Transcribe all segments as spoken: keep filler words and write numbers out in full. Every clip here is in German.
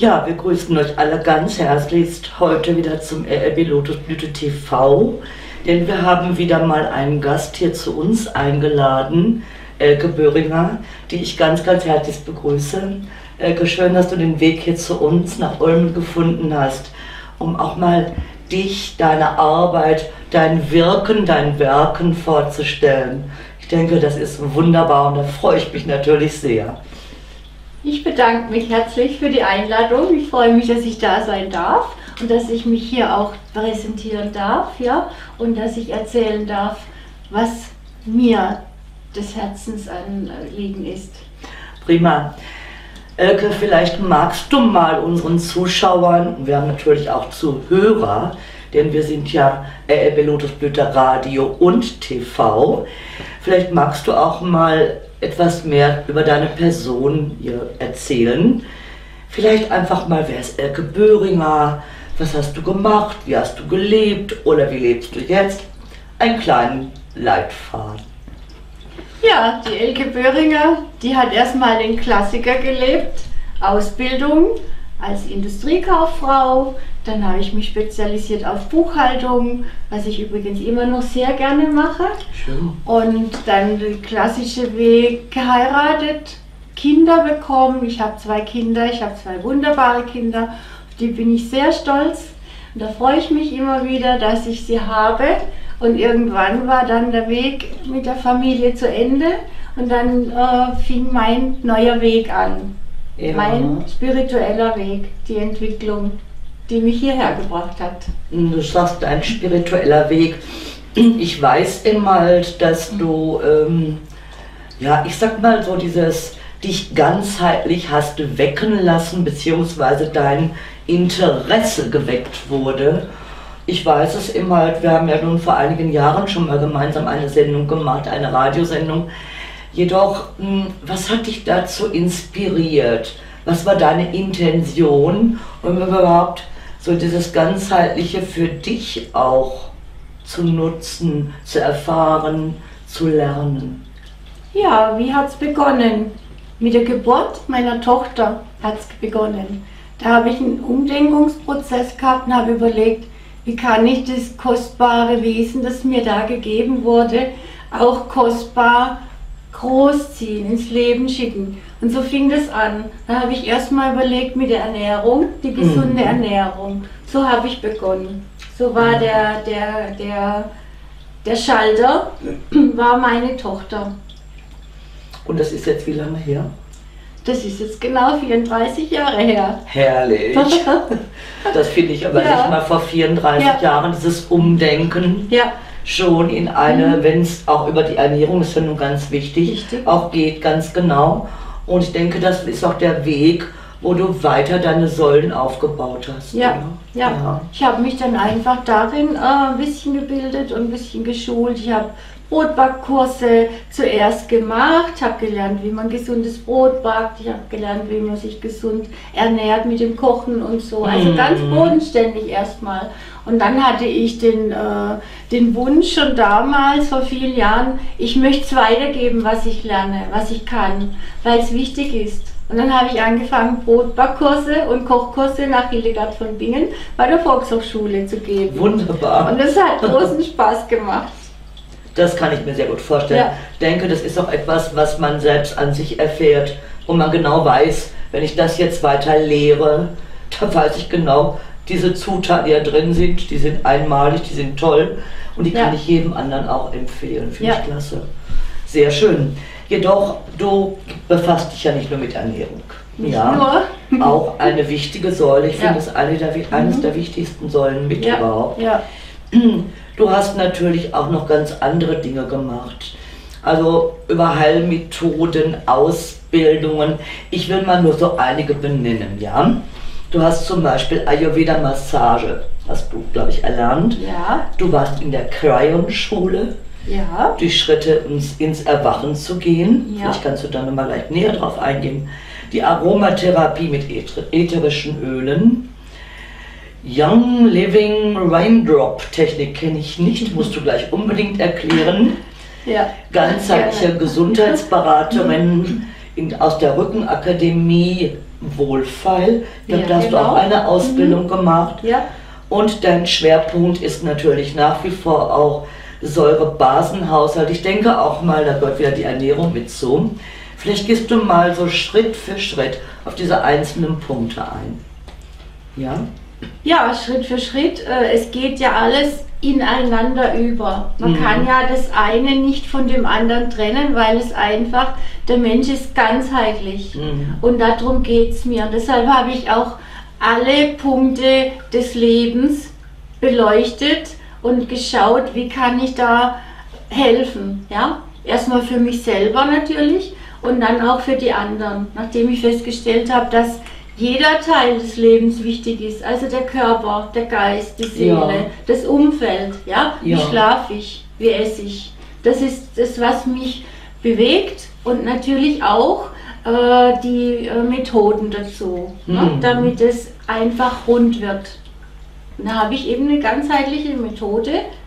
Ja, wir grüßen euch alle ganz herzlichst heute wieder zum R L B Lotusblüte T V, denn wir haben wieder mal einen Gast hier zu uns eingeladen, Elke Böhringer, die ich ganz, ganz herzlich begrüße. Elke, schön, dass du den Weg hier zu uns nach Ulm gefunden hast, um auch mal dich, deine Arbeit, dein Wirken, dein Werken vorzustellen. Ich denke, das ist wunderbar und da freue ich mich natürlich sehr. Ich bedanke mich herzlich für die Einladung. Ich freue mich, dass ich da sein darf und dass ich mich hier auch präsentieren darf, ja, und dass ich erzählen darf, was mir des Herzensanliegen ist. Prima. Elke, vielleicht magst du mal unseren Zuschauern, wir haben natürlich auch Zuhörer, denn wir sind ja R L B Lotusblüte Radio und T V, vielleicht magst du auch mal etwas mehr über deine Person hier erzählen. Vielleicht einfach mal, wer ist Elke Böhringer, was hast du gemacht, wie hast du gelebt oder wie lebst du jetzt? Einen kleinen Leitfaden. Ja, die Elke Böhringer, die hat erstmal den Klassiker gelebt, Ausbildung als Industriekauffrau. Dann habe ich mich spezialisiert auf Buchhaltung, was ich übrigens immer noch sehr gerne mache. Schön. Und dann der klassische Weg, geheiratet, Kinder bekommen. Ich habe zwei Kinder, ich habe zwei wunderbare Kinder, auf die bin ich sehr stolz. Und da freue ich mich immer wieder, dass ich sie habe. Und irgendwann war dann der Weg mit der Familie zu Ende und dann äh, fing mein neuer Weg an. Ja. Mein spiritueller Weg, die Entwicklung, die mich hierher gebracht hat. Du sagst, ein spiritueller Weg. Ich weiß immer, dass du, ähm, ja, ich sag mal so, dieses dich ganzheitlich hast wecken lassen, beziehungsweise dein Interesse geweckt wurde. Ich weiß es immer, wir haben ja nun vor einigen Jahren schon mal gemeinsam eine Sendung gemacht, eine Radiosendung. Jedoch, was hat dich dazu inspiriert? Was war deine Intention, um überhaupt so dieses Ganzheitliche für dich auch zu nutzen, zu erfahren, zu lernen? Ja, wie hat es begonnen? Mit der Geburt meiner Tochter hat es begonnen. Da habe ich einen Umdenkungsprozess gehabt und habe überlegt, wie kann ich das kostbare Wesen, das mir da gegeben wurde, auch kostbar großziehen, ins Leben schicken. Und so fing das an. Da habe ich erstmal überlegt mit der Ernährung, die gesunde mhm. Ernährung. So habe ich begonnen. So war der, der, der, der Schalter, war meine Tochter. Und das ist jetzt wie lange her? Das ist jetzt genau vierunddreißig Jahre her. Herrlich. Das finde ich aber ja. nicht mal vor vierunddreißig ja. Jahren, dieses Umdenken. Ja. Schon in eine, mhm. wenn es auch über die Ernährung, ist ja nun ganz wichtig, Richtig. auch geht, ganz genau. Und ich denke, das ist auch der Weg, wo du weiter deine Säulen aufgebaut hast. Ja, ja. ja. Ich habe mich dann einfach darin äh, ein bisschen gebildet und ein bisschen geschult. Ich habe Brotbackkurse zuerst gemacht, habe gelernt, wie man gesundes Brot backt, ich habe gelernt, wie man sich gesund ernährt mit dem Kochen und so, also mhm. ganz bodenständig erstmal. Und dann hatte ich den, äh, den Wunsch schon damals, vor vielen Jahren, ich möchte es weitergeben, was ich lerne, was ich kann, weil es wichtig ist. Und dann habe ich angefangen, Brotbackkurse und Kochkurse nach Hildegard von Bingen bei der Volkshochschule zu geben. Wunderbar. Und das hat großen Spaß gemacht. Das kann ich mir sehr gut vorstellen. Ja. Ich denke, das ist auch etwas, was man selbst an sich erfährt, wo man genau weiß, wenn ich das jetzt weiter lehre, dann weiß ich genau, diese Zutaten, die da drin sind, die sind einmalig, die sind toll und die ja. kann ich jedem anderen auch empfehlen. Finde ja. ich klasse. Sehr schön. Jedoch, du befasst dich ja nicht nur mit Ernährung. Nicht ja, nur. Auch eine wichtige Säule. Ich finde ja. es eine der, eines mhm. der wichtigsten Säulen mit ja. überhaupt. Ja. Du hast natürlich auch noch ganz andere Dinge gemacht. Also über Heilmethoden, Ausbildungen. Ich will mal nur so einige benennen, ja. Du hast zum Beispiel Ayurveda-Massage, hast du, glaube ich, erlernt. Ja. Du warst in der Kryon-Schule, ja. die Schritte ins, ins Erwachen zu gehen. Ja. Vielleicht kannst du da nochmal gleich näher drauf eingehen. Die Aromatherapie mit ätherischen Ölen. Young Living Raindrop Technik kenne ich nicht, musst du gleich unbedingt erklären. Ja. Ganzheitliche Gesundheitsberaterin in, aus der Rückenakademie Wohlfeil. Da Ja, hast genau. du auch eine Ausbildung Mhm. gemacht. Ja. Und dein Schwerpunkt ist natürlich nach wie vor auch Säurebasenhaushalt. Ich denke auch mal, da gehört wieder die Ernährung mit zu. Vielleicht gehst du mal so Schritt für Schritt auf diese einzelnen Punkte ein. Ja? Ja, Schritt für Schritt. Äh, Es geht ja alles ineinander über. Man Mhm. kann ja das eine nicht von dem anderen trennen, weil es einfach, der Mensch ist ganzheitlich. Mhm. Und darum geht es mir. Und deshalb habe ich auch alle Punkte des Lebens beleuchtet und geschaut, wie kann ich da helfen. Ja? Erstmal für mich selber natürlich und dann auch für die anderen. Nachdem ich festgestellt habe, dass jeder Teil des Lebens wichtig ist, also der Körper, der Geist, die Seele, Ja. das Umfeld, ja? Wie Ja. schlafe ich, wie esse ich. Das ist das, was mich bewegt und natürlich auch äh, die äh, Methoden dazu, ne? Mhm. Damit es einfach rund wird. Und da habe ich eben eine ganzheitliche Methode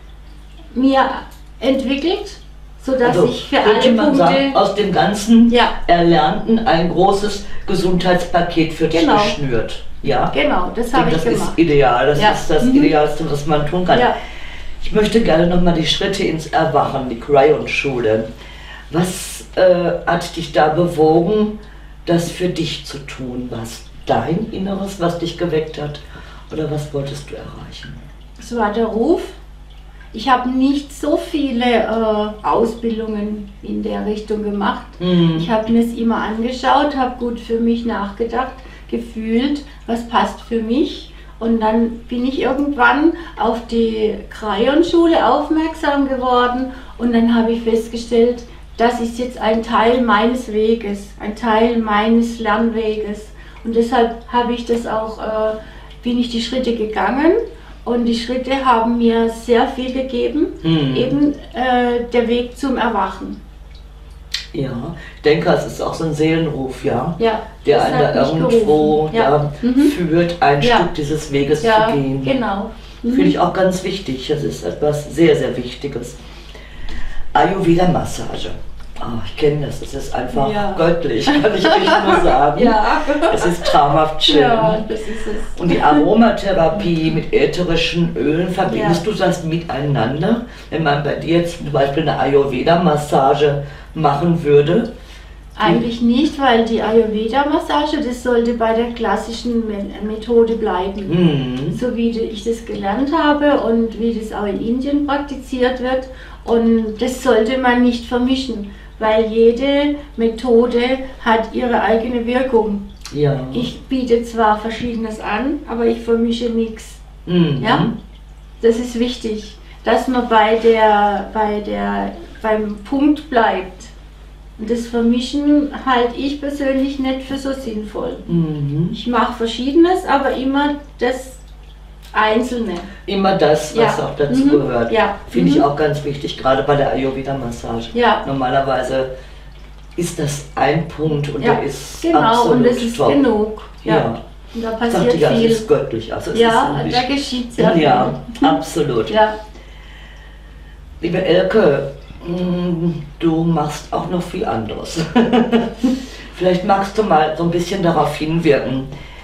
mir entwickelt, sodass Also ich für könnte alle man Punkte... sagen, aus dem ganzen Ja. Erlernten ein großes Gesundheitspaket für dich Genau. geschnürt. Ja? Genau, das Ich habe denke, ich das gemacht. ist ideal, das Ja. ist das Mhm. Idealste, was man tun kann. Ja. Ich möchte gerne nochmal die Schritte ins Erwachen, die Cryon-Schule. Was äh, hat dich da bewogen, das für dich zu tun? Was dein Inneres, was dich geweckt hat? Oder was wolltest du erreichen? Es war der Ruf. Ich habe nicht so viele äh, Ausbildungen in der Richtung gemacht. Mhm. Ich habe mir es immer angeschaut, habe gut für mich nachgedacht, gefühlt, was passt für mich. Und dann bin ich irgendwann auf die Cryon-Schule aufmerksam geworden und dann habe ich festgestellt, das ist jetzt ein Teil meines Weges, ein Teil meines Lernweges. Und deshalb habe ich das auch, äh, bin ich die Schritte gegangen und die Schritte haben mir sehr viel gegeben, Mhm. eben äh, der Weg zum Erwachen. Ja, ich denke, es ist auch so ein Seelenruf, ja, Ja, der das einen da hat mich irgendwo gerufen. Ja. da Mhm. führt, ein Ja. Stück dieses Weges Ja, zu gehen. genau. Mhm. Finde ich auch ganz wichtig. Das ist etwas sehr, sehr Wichtiges. Ayurveda-Massage. Ah, ich kenne das. Es ist einfach Ja. göttlich, kann ich nicht nur sagen. Ja. Es ist traumhaft schön. Ja, das ist es. Und die Aromatherapie mit ätherischen Ölen, verbindest Ja. du das miteinander? Wenn man bei dir jetzt zum Beispiel eine Ayurveda-Massage machen würde? Eigentlich nicht, weil die Ayurveda-Massage, das sollte bei der klassischen Me- Methode bleiben. Mhm. So wie ich das gelernt habe und wie das auch in Indien praktiziert wird. Und das sollte man nicht vermischen, weil jede Methode hat ihre eigene Wirkung. Ja. Ich biete zwar Verschiedenes an, aber ich vermische nichts. Mhm. Ja? Das ist wichtig, dass man bei der, bei der, beim Punkt bleibt. Und das Vermischen halte ich persönlich nicht für so sinnvoll. Mhm. Ich mache Verschiedenes, aber immer das Einzelne. Immer das, was Ja. auch dazu Mhm. gehört. Ja. Finde ich Mhm. auch ganz wichtig, gerade bei der Ayurveda-Massage. Ja. Normalerweise ist das ein Punkt und Ja, der ist genau, absolut und es ist top. genug. Ja. Ja. Und da Sagt passiert die ganze, es viel. ist göttlich. Also es Ja, ist da wirklich- geschieht sehr viel. Ja, absolut. Ja. Liebe Elke, mh, du machst auch noch viel anderes. Vielleicht magst du mal so ein bisschen darauf hinwirken.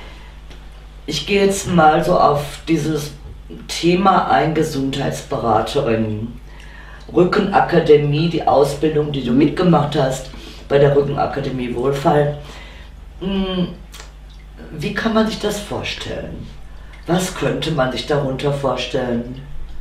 Ich gehe jetzt mal so auf dieses Thema ein, Gesundheitsberaterin. Rückenakademie, die Ausbildung, die du mitgemacht hast bei der Rückenakademie Wohlfall. Mh, Wie kann man sich das vorstellen? Was könnte man sich darunter vorstellen?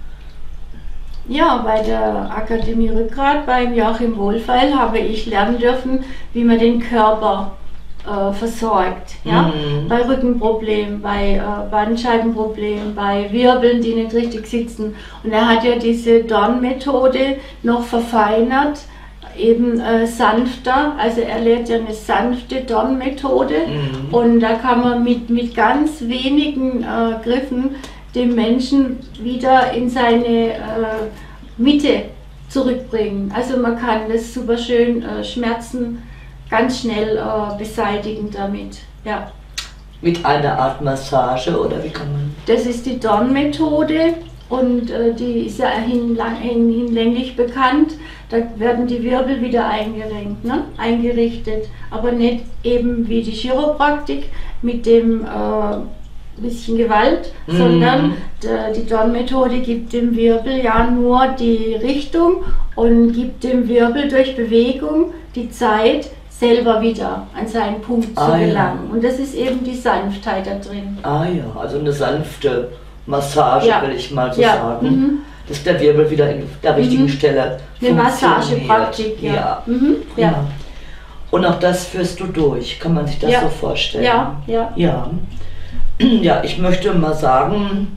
Ja, bei der Akademie Rückgrat beim Joachim Wohlfeil habe ich lernen dürfen, wie man den Körper äh, versorgt. Ja? Mhm. Bei Rückenproblemen, bei äh, Bandscheibenproblemen, bei Wirbeln, die nicht richtig sitzen. Und er hat ja diese Dorn-Methode noch verfeinert, eben äh, sanfter. Also er lehrt ja eine sanfte Dorn-Methode. Mhm. Und da kann man mit, mit ganz wenigen äh, Griffen den Menschen wieder in seine äh, Mitte zurückbringen. Also man kann das super schön äh, Schmerzen ganz schnell äh, beseitigen damit. Ja. Mit einer Art Massage oder wie kann man? Das ist die Dorn-Methode und äh, die ist ja hinlang, hin, hinlänglich bekannt. Da werden die Wirbel wieder eingerenkt, ne? eingerichtet, aber nicht eben wie die Chiropraktik mit dem äh, bisschen Gewalt, mm. sondern de, die Dorn-Methode gibt dem Wirbel ja nur die Richtung und gibt dem Wirbel durch Bewegung die Zeit, selber wieder an seinen Punkt zu ah, gelangen. Ja. Und das ist eben die Sanftheit da drin. Ah ja, also eine sanfte Massage, ja. will ich mal so ja. sagen. Mhm. Dass der Wirbel wieder in der richtigen mhm. Stelle eine Massagepraktik, ja. Ja. Mhm. ja. ja. Und auch das führst du durch, kann man sich das ja. so vorstellen? Ja, ja. Ja. Ja, ich möchte mal sagen,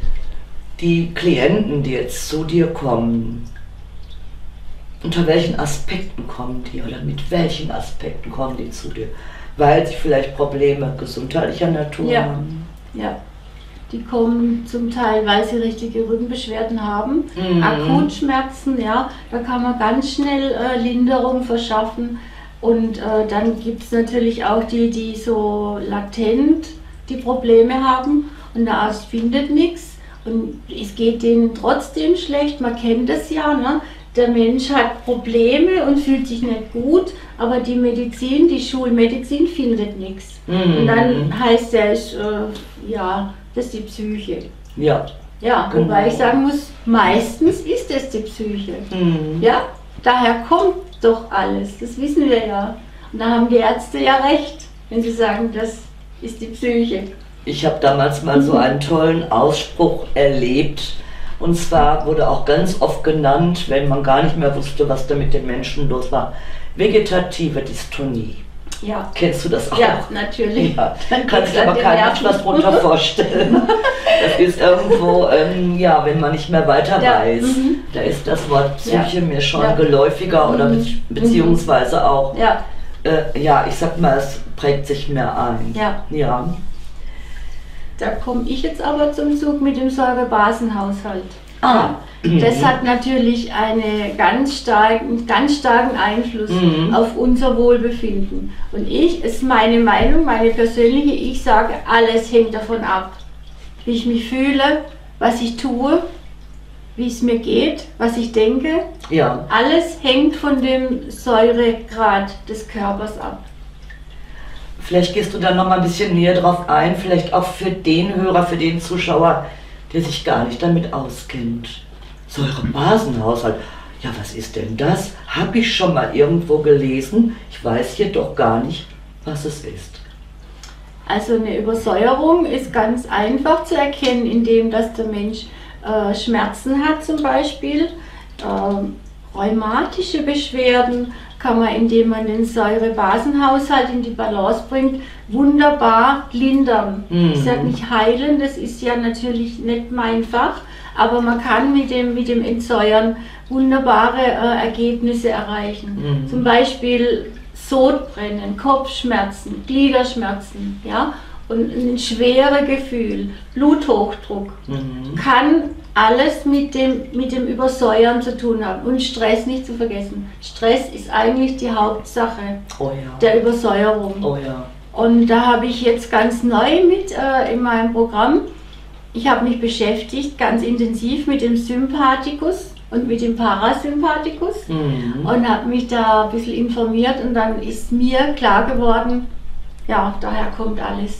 die Klienten, die jetzt zu dir kommen, unter welchen Aspekten kommen die oder mit welchen Aspekten kommen die zu dir? Weil sie vielleicht Probleme gesundheitlicher Natur ja. haben? Ja, die kommen zum Teil, weil sie richtige Rückenbeschwerden haben, mhm. Akutschmerzen, ja, da kann man ganz schnell äh, Linderung verschaffen. Und äh, dann gibt es natürlich auch die, die so latent die Probleme haben und der Arzt findet nichts und es geht denen trotzdem schlecht, man kennt das ja, ne? Der Mensch hat Probleme und fühlt sich nicht gut, aber die Medizin, die Schulmedizin findet nichts. Mhm. Und dann heißt es, äh, ja, das ist die Psyche. Ja. Ja, genau. Wobei ich sagen muss, meistens ist es die Psyche. Mhm. Ja, daher kommt doch alles, das wissen wir ja. Und da haben die Ärzte ja recht, wenn sie sagen, das ist die Psyche. Ich habe damals mal so einen tollen Ausspruch erlebt. Und zwar wurde auch ganz oft genannt, wenn man gar nicht mehr wusste, was da mit den Menschen los war, vegetative Dystonie. Ja. Kennst du das auch? Ja, natürlich. Ja. Kann sich aber kein Mensch was drunter vorstellen. Das ist irgendwo, ähm, ja, wenn man nicht mehr weiter ja. weiß. Mhm. Da ist das Wort Psyche ja. mir schon ja. geläufiger mhm. oder be beziehungsweise auch, ja. Äh, ja, ich sag mal, es prägt sich mehr ein. Ja. ja. Da komme ich jetzt aber zum Zug mit dem Säurebasenhaushalt. Ah. Das hat natürlich einen ganz starken, ganz starken Einfluss mhm. auf unser Wohlbefinden. Und ich, ist meine Meinung, meine persönliche, ich sage, alles hängt davon ab, wie ich mich fühle, was ich tue, wie es mir geht, was ich denke. Ja. Alles hängt von dem Säuregrad des Körpers ab. Vielleicht gehst du da noch mal ein bisschen näher drauf ein, vielleicht auch für den Hörer, für den Zuschauer, der sich gar nicht damit auskennt. Säurebasenhaushalt, ja, was ist denn das? Habe ich schon mal irgendwo gelesen, ich weiß jedoch gar nicht, was es ist. Also eine Übersäuerung ist ganz einfach zu erkennen, indem dass der Mensch äh, Schmerzen hat zum Beispiel, äh, rheumatische Beschwerden, kann man, indem man den Säurebasenhaushalt in die Balance bringt, wunderbar lindern. Mhm. Ich sage nicht heilen, das ist ja natürlich nicht mein Fach, aber man kann mit dem, mit dem Entsäuern wunderbare äh, Ergebnisse erreichen. Mhm. Zum Beispiel Sodbrennen, Kopfschmerzen, Gliederschmerzen, ja, und ein schweres Gefühl, Bluthochdruck, mhm. kann alles mit dem, mit dem Übersäuern zu tun haben. Und Stress nicht zu vergessen. Stress ist eigentlich die Hauptsache oh ja. der Übersäuerung. Oh ja. Und da habe ich jetzt ganz neu mit äh, in meinem Programm, ich habe mich beschäftigt ganz intensiv mit dem Sympathikus und mit dem Parasympathikus mhm. und habe mich da ein bisschen informiert und dann ist mir klar geworden, ja, daher kommt alles.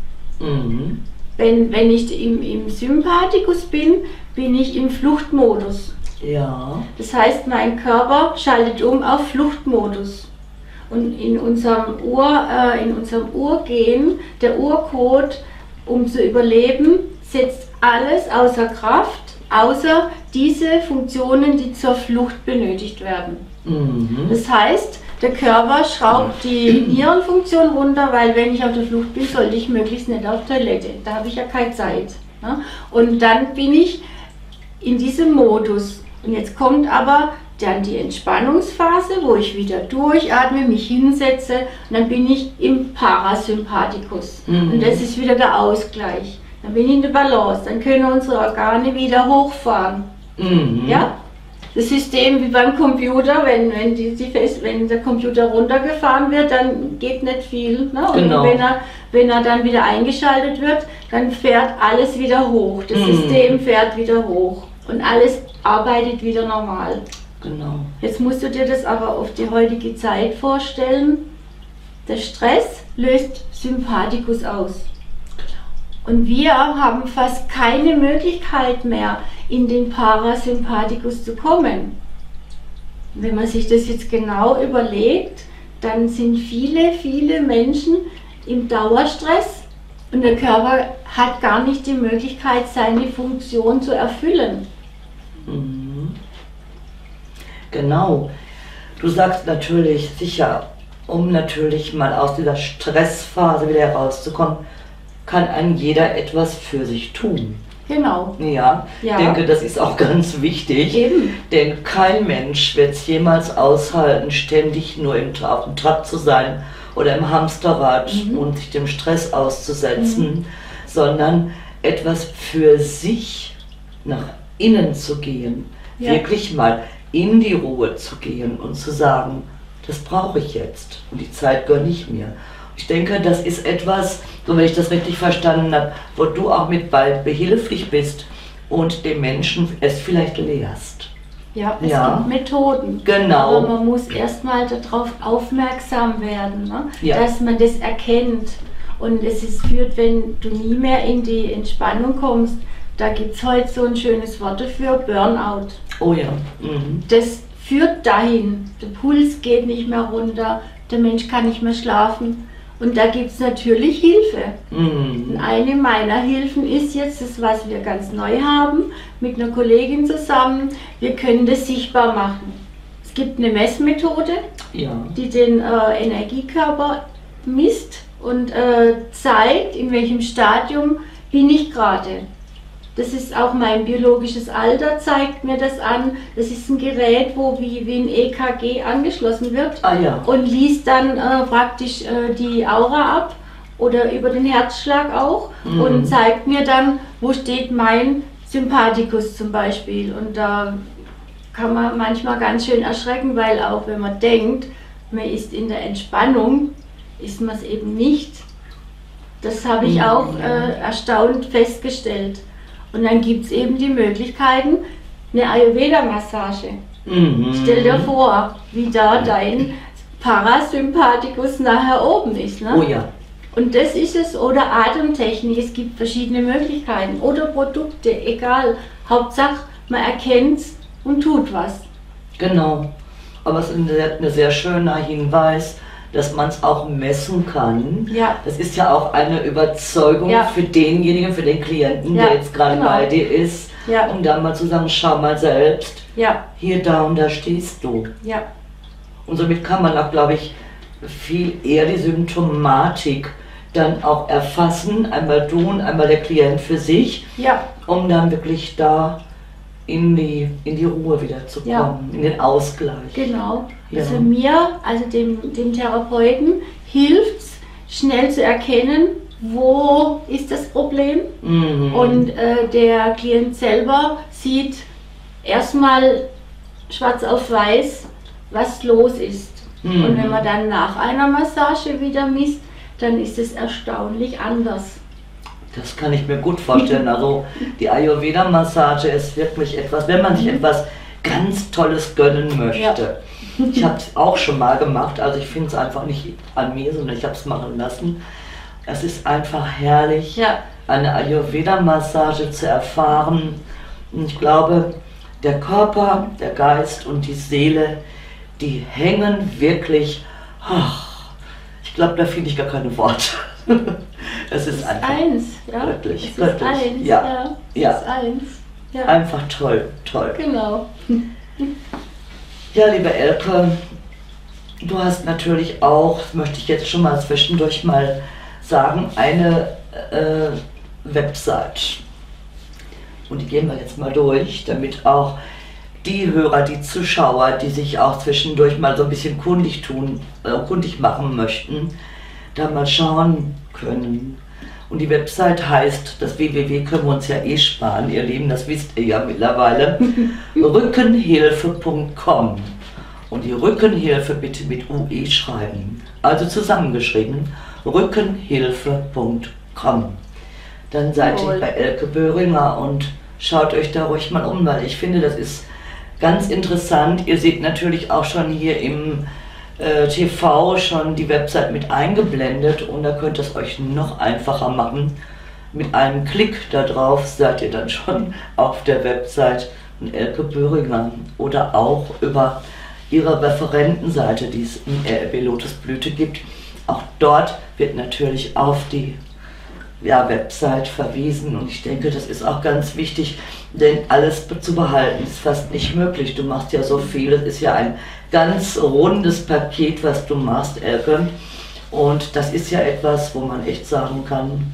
Mhm. Wenn, wenn ich im, im Sympathikus bin, bin ich im Fluchtmodus. Ja. Das heißt, mein Körper schaltet um auf Fluchtmodus. Und in unserem, Ur, äh, in unserem Urgen, der Urcode, um zu überleben, setzt alles außer Kraft, außer diese Funktionen, die zur Flucht benötigt werden. Mhm. Das heißt, der Körper schraubt die Nierenfunktion runter, weil wenn ich auf der Flucht bin, sollte ich möglichst nicht auf Toilette. Da habe ich ja keine Zeit. Ne? Und dann bin ich in diesem Modus. Und jetzt kommt aber dann die Entspannungsphase, wo ich wieder durchatme, mich hinsetze und dann bin ich im Parasympathikus. Mhm. Und das ist wieder der Ausgleich. Dann bin ich in der Balance, dann können unsere Organe wieder hochfahren. Mhm. Ja? das System wie beim Computer, wenn, wenn, die, die Fest, wenn der Computer runtergefahren wird, dann geht nicht viel. Ne? Und Genau. wenn, er, wenn er dann wieder eingeschaltet wird, dann fährt alles wieder hoch. Das Mhm. System fährt wieder hoch und alles arbeitet wieder normal. Genau. Jetzt musst du dir das aber auf die heutige Zeit vorstellen. Der Stress löst Sympathikus aus. Und wir haben fast keine Möglichkeit mehr, in den Parasympathikus zu kommen. Wenn man sich das jetzt genau überlegt, dann sind viele, viele Menschen im Dauerstress und der Körper hat gar nicht die Möglichkeit, seine Funktion zu erfüllen. Mhm. Genau. Du sagst natürlich, sicher, um natürlich mal aus dieser Stressphase wieder herauszukommen, kann ein jeder etwas für sich tun. Genau. Ja, ich Ja. denke, das ist auch ganz wichtig, Eben. denn kein Mensch wird es jemals aushalten, ständig nur im, auf dem Trab zu sein oder im Hamsterrad Mhm. und sich dem Stress auszusetzen, sondern etwas für sich nach innen zu gehen, Ja. wirklich mal in die Ruhe zu gehen und zu sagen, das brauche ich jetzt und die Zeit gönne ich mir. Ich denke, das ist etwas, so wenn ich das richtig verstanden habe, wo du auch mit bei behilflich bist und dem Menschen es vielleicht lehrst. Ja, es Ja. gibt Methoden. Genau. Aber man muss erstmal darauf aufmerksam werden, ne? Ja. Dass man das erkennt. Und es ist, führt, wenn du nie mehr in die Entspannung kommst, da gibt es heute so ein schönes Wort dafür, Burnout. Oh ja. Mhm. Das führt dahin, der Puls geht nicht mehr runter, der Mensch kann nicht mehr schlafen. Und da gibt es natürlich Hilfe. Und Mhm. eine meiner Hilfen ist jetzt das, was wir ganz neu haben, mit einer Kollegin zusammen. Wir können das sichtbar machen. Es gibt eine Messmethode, Ja. die den äh, Energiekörper misst und äh, zeigt, in welchem Stadium bin ich gerade. Das ist auch mein biologisches Alter, zeigt mir das an. Das ist ein Gerät, wo wie, wie ein E K G angeschlossen wird Ah ja. und liest dann äh, praktisch äh, die Aura ab oder über den Herzschlag auch Mhm. und zeigt mir dann, wo steht mein Sympathikus zum Beispiel. Und da kann man manchmal ganz schön erschrecken, weil auch wenn man denkt, man ist in der Entspannung, ist man es eben nicht. Das habe ich Mhm. auch äh, erstaunt festgestellt. Und dann gibt es eben die Möglichkeiten, eine Ayurveda-Massage. Mhm. Stell dir vor, wie da dein Parasympathikus nachher oben ist. Ne? Oh ja. Und das ist es, oder Atemtechnik, es gibt verschiedene Möglichkeiten. Oder Produkte, egal. Hauptsache, man erkennt es und tut was. Genau. Aber es ist ein sehr, ein sehr schöner Hinweis, dass man es auch messen kann. Ja. Das ist ja auch eine Überzeugung Ja. für denjenigen, für den Klienten, Ja, der jetzt gerade genau. bei dir ist, Ja. um dann mal zu sagen, schau mal selbst, Ja, hier, da und da stehst du. ja, Und somit kann man auch, glaube ich, viel eher die Symptomatik dann auch erfassen, einmal du und einmal der Klient für sich, ja, um dann wirklich da in die, in die Ruhe wieder zu kommen, Ja. in den Ausgleich. genau. Ja. Also mir, also dem, dem Therapeuten, hilft es, schnell zu erkennen, wo ist das Problem. Mhm. Und äh, der Klient selber sieht erstmal schwarz auf weiß, was los ist. Mhm. Und wenn man dann nach einer Massage wieder misst, dann ist es erstaunlich anders. Das kann ich mir gut vorstellen. Also die Ayurveda-Massage ist wirklich etwas, wenn man sich etwas ganz Tolles gönnen möchte. Ja. Ich habe es auch schon mal gemacht, also ich finde es einfach nicht an mir, sondern ich habe es machen lassen. Es ist einfach herrlich, Ja, eine Ayurveda-Massage zu erfahren. Und ich glaube, der Körper, der Geist und die Seele, die hängen wirklich, ach, ich glaube, da finde ich gar keine Worte. Es ist einfach, eins, ja. Göttlich, es ist göttlich, eins, ja, ja. Es ja. ist eins. Ja, einfach toll, toll. genau. Ja, liebe Elke, du hast natürlich auch, das möchte ich jetzt schon mal zwischendurch mal sagen, eine äh, Website. Und die gehen wir jetzt mal durch, damit auch die Hörer, die Zuschauer, die sich auch zwischendurch mal so ein bisschen kundig tun, äh, kundig machen möchten, da mal schauen können. Und die Website heißt, das w w w können wir uns ja eh sparen, ihr Lieben, das wisst ihr ja mittlerweile, rückenhilfe punkt com. Und die Rückenhilfe bitte mit U E schreiben, also zusammengeschrieben, rückenhilfe punkt com. Dann seid ihr bei Elke Böhringer und schaut euch da ruhig mal um, weil ich finde, das ist ganz interessant. Ihr seht natürlich auch schon hier im äh, T V schon die Website mit eingeblendet und da könnt ihr es euch noch einfacher machen. Mit einem Klick da drauf seid ihr dann schon auf der Website von Elke Böhringer oder auch über ihre Referentenseite, die es in R L B Lotusblüte gibt. Auch dort wird natürlich auf die ja, Website verwiesen und ich denke, das ist auch ganz wichtig, denn alles zu behalten ist fast nicht möglich. Du machst ja so viel, es ist ja ein ganz rundes Paket, was du machst, Elke. Und das ist ja etwas, wo man echt sagen kann,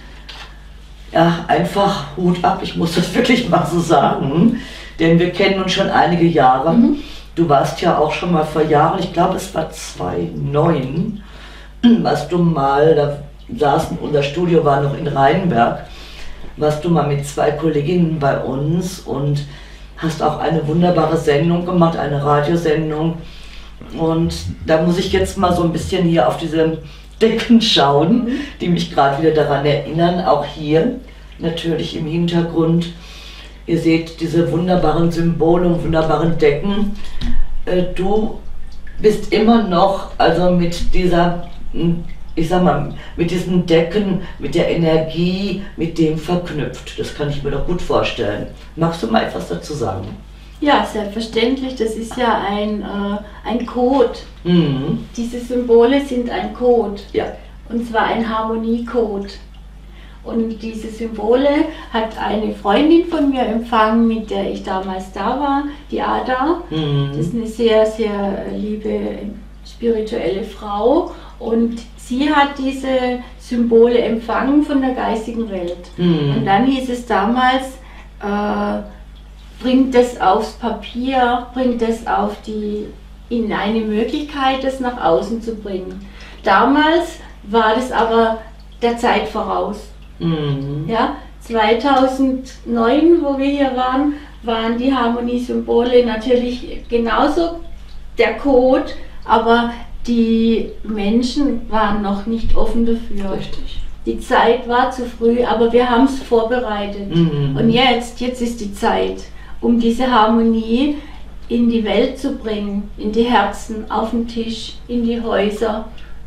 ja, einfach Hut ab, ich muss das wirklich mal so sagen, denn wir kennen uns schon einige Jahre. Mhm. Du warst ja auch schon mal vor Jahren, ich glaube es war zweitausendneun, warst du mal, da saßen, unser Studio war noch in Rheinberg, warst du mal mit zwei Kolleginnen bei uns und hast auch eine wunderbare Sendung gemacht, eine Radiosendung. Und da muss ich jetzt mal so ein bisschen hier auf diese Decken schauen, mhm. die mich gerade wieder daran erinnern, auch hier natürlich im Hintergrund. Ihr seht diese wunderbaren Symbole und wunderbaren Decken. Du bist immer noch, also mit dieser, ich sag mal, mit diesen Decken, mit der Energie, mit dem verknüpft. Das kann ich mir doch gut vorstellen. Magst du mal etwas dazu sagen? Ja, selbstverständlich. Das ist ja ein, äh, ein Code. Mhm. Diese Symbole sind ein Code. Ja. Und zwar ein Harmoniecode. Und diese Symbole hat eine Freundin von mir empfangen, mit der ich damals da war, die Ada. Mhm. Das ist eine sehr, sehr liebe spirituelle Frau. Und sie hat diese Symbole empfangen von der geistigen Welt. Mhm. Und dann hieß es damals, äh, bringt es aufs Papier, bringt es auf die, in eine Möglichkeit, das nach außen zu bringen. Damals war das aber der Zeit voraus. Mhm. Ja, zweitausendneun, wo wir hier waren, waren die Harmoniesymbole natürlich genauso der Code, aber die Menschen waren noch nicht offen dafür. Richtig. Die Zeit war zu früh, aber wir haben es vorbereitet. Mhm. Und jetzt, jetzt ist die Zeit, um diese Harmonie in die Welt zu bringen, in die Herzen, auf den Tisch, in die Häuser,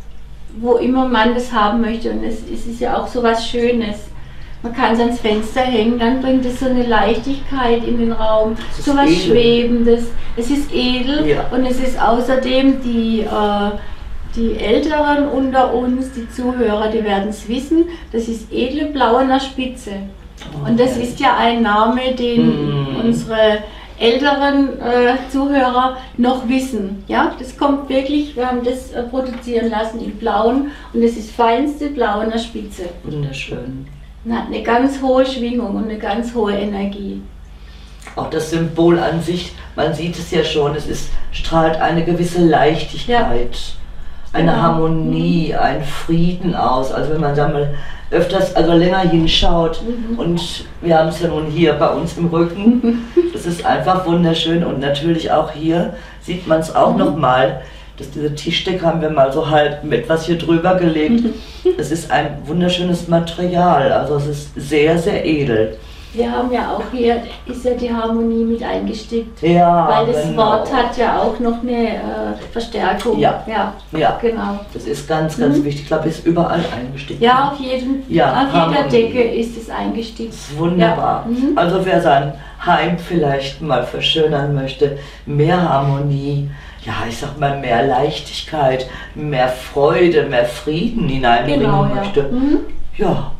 wo immer man das haben möchte. Und es, es ist ja auch so was Schönes. Man kann es ans Fenster hängen, dann bringt es so eine Leichtigkeit in den Raum, so was Schwebendes. Es ist edel, ja. Und es ist außerdem die, äh, die Älteren unter uns, die Zuhörer, die werden es wissen, das ist edle Blauener Spitze. Oh, und das okay. ist ja ein Name, den mm. unsere älteren äh, Zuhörer noch wissen. Ja, das kommt wirklich, wir haben das äh, produzieren lassen in Blauen und es ist feinste Blauener Spitze. Wunderschön. Und hat eine ganz hohe Schwingung und eine ganz hohe Energie. Auch das Symbol an sich, man sieht es ja schon, es ist, strahlt eine gewisse Leichtigkeit, ja. eine genau. Harmonie, mhm. ein Frieden aus. Also wenn man da mal öfters, also länger hinschaut mhm. und wir haben es ja nun hier bei uns im Rücken, das ist einfach wunderschön und natürlich auch hier sieht man es auch mhm. nochmal, dass diese Tischdecke haben wir mal so halb mit etwas hier drüber gelegt. Es ist ein wunderschönes Material, also es ist sehr, sehr edel. Wir haben ja auch hier, ist ja die Harmonie mit eingestickt, ja, weil das genau. Wort hat ja auch noch eine äh, Verstärkung. Ja. Ja, ja, genau. Das ist ganz, ganz mhm. wichtig. Ich glaube, es ist überall eingestickt. Ja, auf, jedem, ja, auf jeder Decke ist es eingestickt. Das ist wunderbar. Ja. Mhm. Also wer sein Heim vielleicht mal verschönern möchte, mehr Harmonie, ja, ich sag mal mehr Leichtigkeit, mehr Freude, mehr Frieden hineinbringen genau, möchte, ja. Mhm. ja.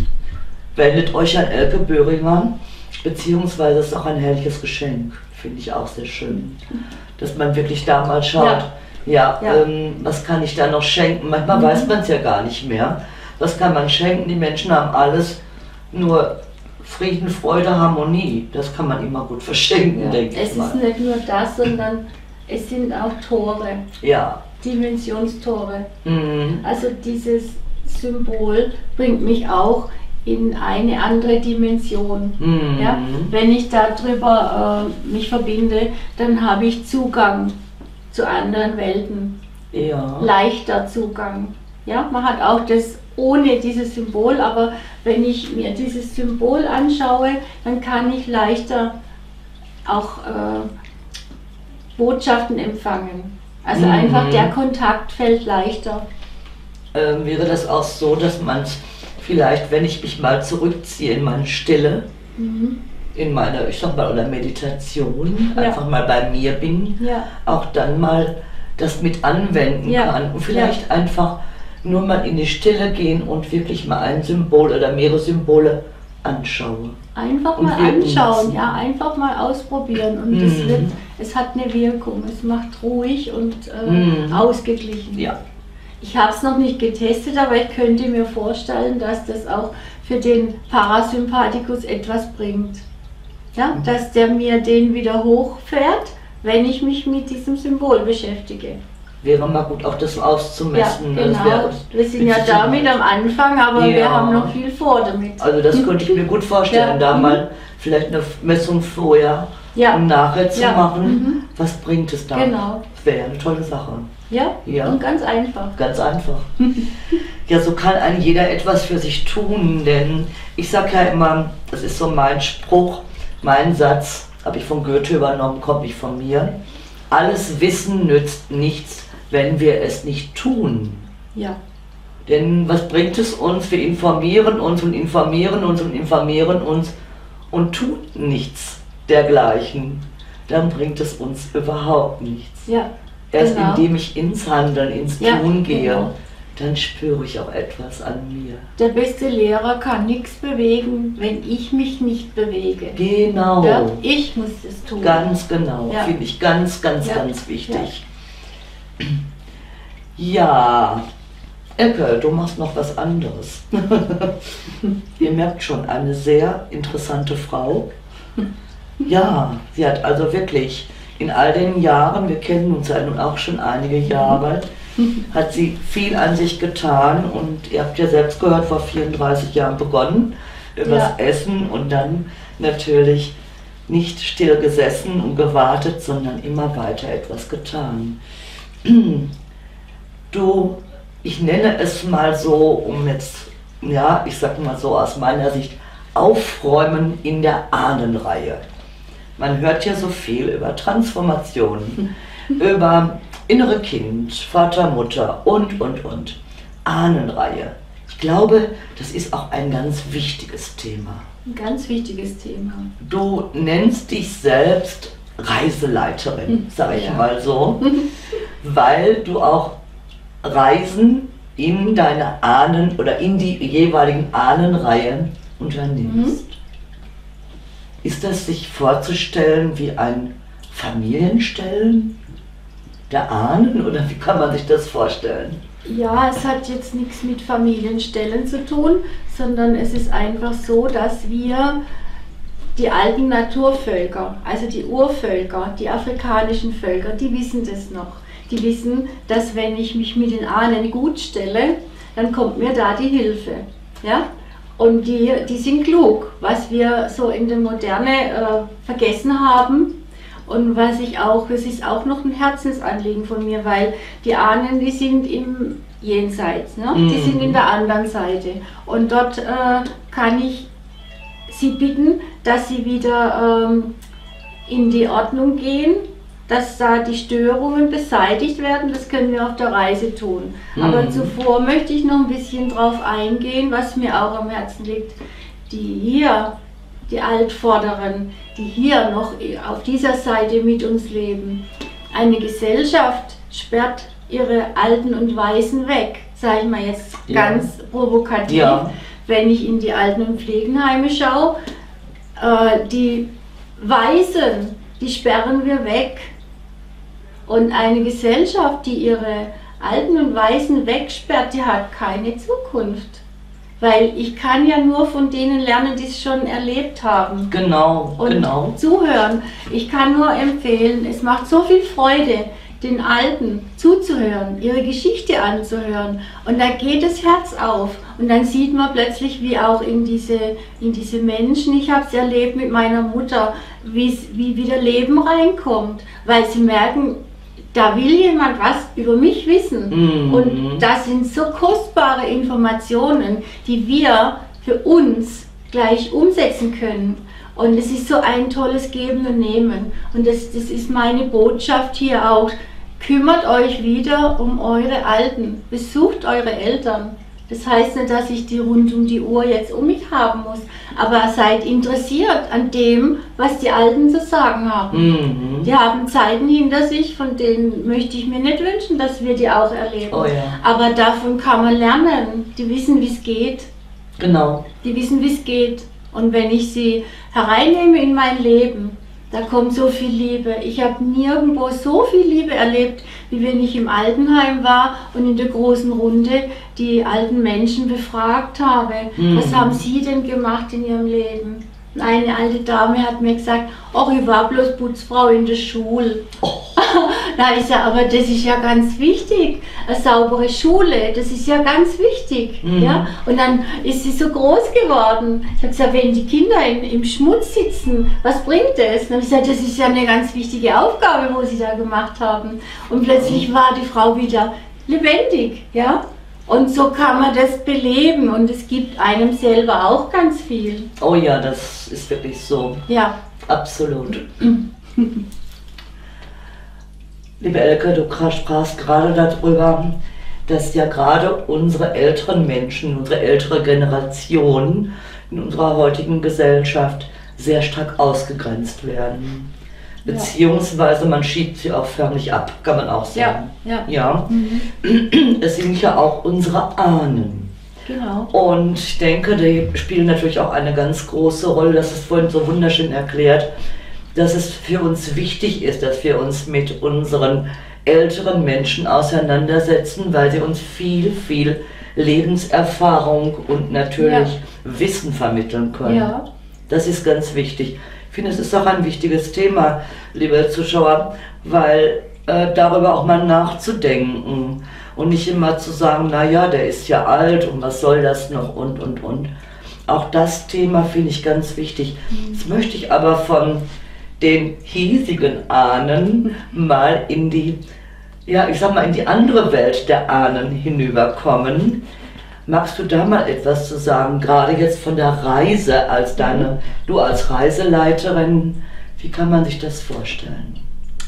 Wendet euch an Elke Böhringer, beziehungsweise ist auch ein herrliches Geschenk, finde ich auch sehr schön, dass man wirklich da mal schaut, ja, ja, ja. Ähm, was kann ich da noch schenken, manchmal mhm. weiß man es ja gar nicht mehr, was kann man schenken, die Menschen haben alles, nur Frieden, Freude, Harmonie, das kann man immer gut verschenken, ja. denke ich mal. Es ist nicht nur das, sondern es sind auch Tore, ja. Dimensionstore, mhm. also dieses Symbol bringt mich auch in eine andere Dimension. Mhm. Ja? Wenn ich darüber äh, mich verbinde, dann habe ich Zugang zu anderen Welten. Ja. Leichter Zugang. Ja? Man hat auch das ohne dieses Symbol, aber wenn ich mir dieses Symbol anschaue, dann kann ich leichter auch äh, Botschaften empfangen. Also Mhm. einfach der Kontakt fällt leichter. Ähm, wäre das auch so, dass man vielleicht, wenn ich mich mal zurückziehe in meine Stille, Mhm. in meiner, ich sag mal, oder Meditation, Ja. einfach mal bei mir bin, Ja. auch dann mal das mit anwenden Ja. kann und vielleicht einfach nur mal in die Stille gehen und wirklich mal ein Symbol oder mehrere Symbole anschaue. Einfach Und mal wirken anschauen, lassen. ja, einfach mal ausprobieren und Mhm. es wird, es hat eine Wirkung, es macht ruhig und äh, Mhm. ausgeglichen. Ja. Ich habe es noch nicht getestet, aber ich könnte mir vorstellen, dass das auch für den Parasympathikus etwas bringt. Ja, dass der mir den wieder hochfährt, wenn ich mich mit diesem Symbol beschäftige. Wäre mal gut, auch das auszumessen. Ja, Das genau. wäre Wir sind ja mit damit Sicherheit. am Anfang, aber wir Ja. haben noch viel vor damit. Also das könnte ich mir gut vorstellen, Ja. da Mhm. mal vielleicht eine Messung vorher Ja. und nachher zu Ja. machen. Mhm. Was bringt es da? Genau. Das wäre eine tolle Sache. Ja, Ja. und ganz einfach. Ganz einfach. Ja, so kann ein jeder etwas für sich tun, denn ich sage ja immer, das ist so mein Spruch, mein Satz, habe ich von Goethe übernommen, kommt nicht von mir. Alles Wissen nützt nichts, wenn wir es nicht tun. Ja. Denn was bringt es uns? Wir informieren uns und informieren uns und informieren uns und tun nichts dergleichen. Dann bringt es uns überhaupt nichts. Ja. Erst genau. indem ich ins Handeln, ins Ja, Tun gehe, genau. dann spüre ich auch etwas an mir. Der beste Lehrer kann nichts bewegen, wenn ich mich nicht bewege. Genau, Ja, ich muss es tun. ganz genau, Ja. finde ich ganz, ganz, Ja. ganz wichtig. Ja, Elke, du machst noch was anderes. Ihr merkt schon, eine sehr interessante Frau. Ja, sie hat also wirklich in all den Jahren, wir kennen uns ja nun auch schon einige Jahre, hat sie viel an sich getan und ihr habt ja selbst gehört, vor vierunddreißig Jahren begonnen, übers Ja. Essen und dann natürlich nicht still gesessen und gewartet, sondern immer weiter etwas getan. Du, ich nenne es mal so, um jetzt, ja, ich sag mal so aus meiner Sicht, Aufräumen in der Ahnenreihe. Man hört ja so viel über Transformationen, über innere Kind, Vater, Mutter und, und, und. Ahnenreihe. Ich glaube, das ist auch ein ganz wichtiges Thema. Ein ganz wichtiges Thema. Du nennst dich selbst Reiseleiterin, sage ich Ja. mal so, weil du auch Reisen in deine Ahnen oder in die jeweiligen Ahnenreihen unternimmst. Mhm. Ist das sich vorzustellen wie ein Familienstellen der Ahnen oder wie kann man sich das vorstellen? Ja, es hat jetzt nichts mit Familienstellen zu tun, sondern es ist einfach so, dass wir die alten Naturvölker, also die Urvölker, die afrikanischen Völker, die wissen das noch. Die wissen, dass wenn ich mich mit den Ahnen gut stelle, dann kommt mir da die Hilfe. Ja? Und die, die sind klug, was wir so in der Moderne äh, vergessen haben. Und was ich auch, das ist auch noch ein Herzensanliegen von mir, weil die Ahnen, die sind im Jenseits, ne? Die Mhm. sind in der anderen Seite. Und dort äh, kann ich sie bitten, dass sie wieder ähm, in die Ordnung gehen, dass da die Störungen beseitigt werden. Das können wir auf der Reise tun. Mhm. Aber zuvor möchte ich noch ein bisschen drauf eingehen, was mir auch am Herzen liegt. Die hier, die Altvorderen, die hier noch auf dieser Seite mit uns leben. Eine Gesellschaft sperrt ihre Alten und Weisen weg, sage ich mal jetzt Ja. ganz provokativ. Ja. Wenn ich in die Alten- und Pflegenheime schaue, äh, die Weisen, die sperren wir weg. Und eine Gesellschaft, die ihre Alten und Weisen wegsperrt, die hat keine Zukunft. Weil ich kann ja nur von denen lernen, die es schon erlebt haben. Genau, Und genau. zuhören. Ich kann nur empfehlen, es macht so viel Freude, den Alten zuzuhören, ihre Geschichte anzuhören. Und da geht das Herz auf. Und dann sieht man plötzlich, wie auch in diese, in diese Menschen, ich habe es erlebt mit meiner Mutter, wie wieder Leben reinkommt, weil sie merken, da will jemand was über mich wissen. Mhm. Und das sind so kostbare Informationen, die wir für uns gleich umsetzen können. Und es ist so ein tolles Geben und Nehmen. Und das, das ist meine Botschaft hier auch. Kümmert euch wieder um eure Alten. Besucht eure Eltern. Das heißt nicht, dass ich die rund um die Uhr jetzt um mich haben muss. Aber seid interessiert an dem, was die Alten zu sagen haben. Mhm. Die haben Zeiten hinter sich, von denen möchte ich mir nicht wünschen, dass wir die auch erleben. Oh ja. Aber davon kann man lernen. Die wissen, wie es geht. Genau. Die wissen, wie es geht. Und wenn ich sie hereinnehme in mein Leben, da kommt so viel Liebe. Ich habe nirgendwo so viel Liebe erlebt, wie wenn ich im Altenheim war und in der großen Runde die alten Menschen befragt habe. Mhm. Was haben sie denn gemacht in ihrem Leben? Und eine alte Dame hat mir gesagt, oh, ich war bloß Putzfrau in der Schule. Oh. Da ist ja, aber das ist ja ganz wichtig, eine saubere Schule, das ist ja ganz wichtig. Mhm. Ja? Und dann ist sie so groß geworden. Ich habe gesagt, wenn die Kinder in, im Schmutz sitzen, was bringt das? Und dann habe ich gesagt, das ist ja eine ganz wichtige Aufgabe, wo sie da gemacht haben. Und plötzlich war die Frau wieder lebendig. Ja? Und so kann man das beleben und es gibt einem selber auch ganz viel. Oh ja, das ist wirklich so. Ja. Absolut. Liebe Elke, du sprachst gerade darüber, dass ja gerade unsere älteren Menschen, unsere ältere Generation in unserer heutigen Gesellschaft sehr stark ausgegrenzt werden. Beziehungsweise man schiebt sie auch förmlich ab, kann man auch sagen. Ja, ja. Ja. Mhm. Es sind ja auch unsere Ahnen. Genau. Und ich denke, die spielen natürlich auch eine ganz große Rolle, das ist vorhin so wunderschön erklärt, dass es für uns wichtig ist, dass wir uns mit unseren älteren Menschen auseinandersetzen, weil sie uns viel, viel Lebenserfahrung und natürlich ja. Wissen vermitteln können. Ja. Das ist ganz wichtig. Ich finde, es ist auch ein wichtiges Thema, liebe Zuschauer, weil äh, darüber auch mal nachzudenken und nicht immer zu sagen, naja, der ist ja alt und was soll das noch und, und, und. Auch das Thema finde ich ganz wichtig. Mhm. Jetzt möchte ich aber von den hiesigen Ahnen mal in die, ja, ich sag mal, in die andere Welt der Ahnen hinüberkommen. Magst du da mal etwas zu sagen, gerade jetzt von der Reise als deine, du als Reiseleiterin, wie kann man sich das vorstellen?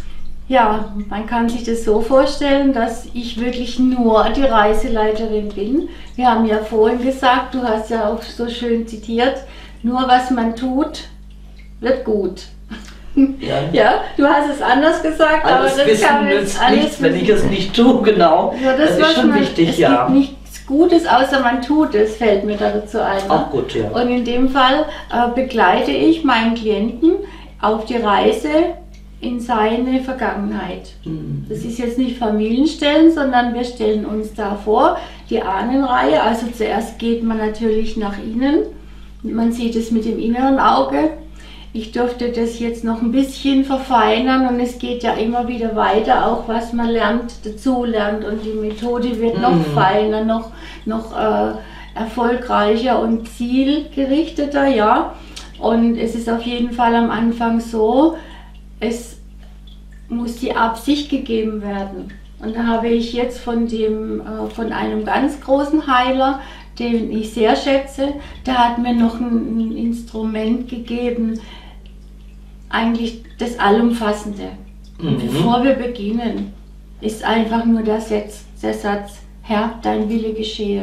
Ja, man kann sich das so vorstellen, dass ich wirklich nur die Reiseleiterin bin. Wir haben ja vorhin gesagt, du hast ja auch so schön zitiert, nur was man tut, wird gut. Ja. Ja, du hast es anders gesagt, alles aber das Wissen kann nützt nichts, wenn ich es nicht tue, genau. Ja, das, das ist schon man, wichtig, es ja. Gibt nichts Gutes, außer man tut es, fällt mir dazu ein. Auch gut, ja. Und in dem Fall äh, begleite ich meinen Klienten auf die Reise in seine Vergangenheit. Mhm. Das ist jetzt nicht Familienstellen, sondern wir stellen uns da vor, die Ahnenreihe, also zuerst geht man natürlich nach innen, man sieht es mit dem inneren Auge. Ich durfte das jetzt noch ein bisschen verfeinern und es geht ja immer wieder weiter, auch was man lernt, dazu lernt und die Methode wird noch mhm. feiner, noch, noch äh, erfolgreicher und zielgerichteter, ja. Und es ist auf jeden Fall am Anfang so, es muss die Absicht gegeben werden. Und da habe ich jetzt von, dem, äh, von einem ganz großen Heiler, den ich sehr schätze, der hat mir noch ein, ein Instrument gegeben, eigentlich das Allumfassende. Mhm. Und bevor wir beginnen, ist einfach nur der Satz, der Satz, Herr, dein Wille geschehe.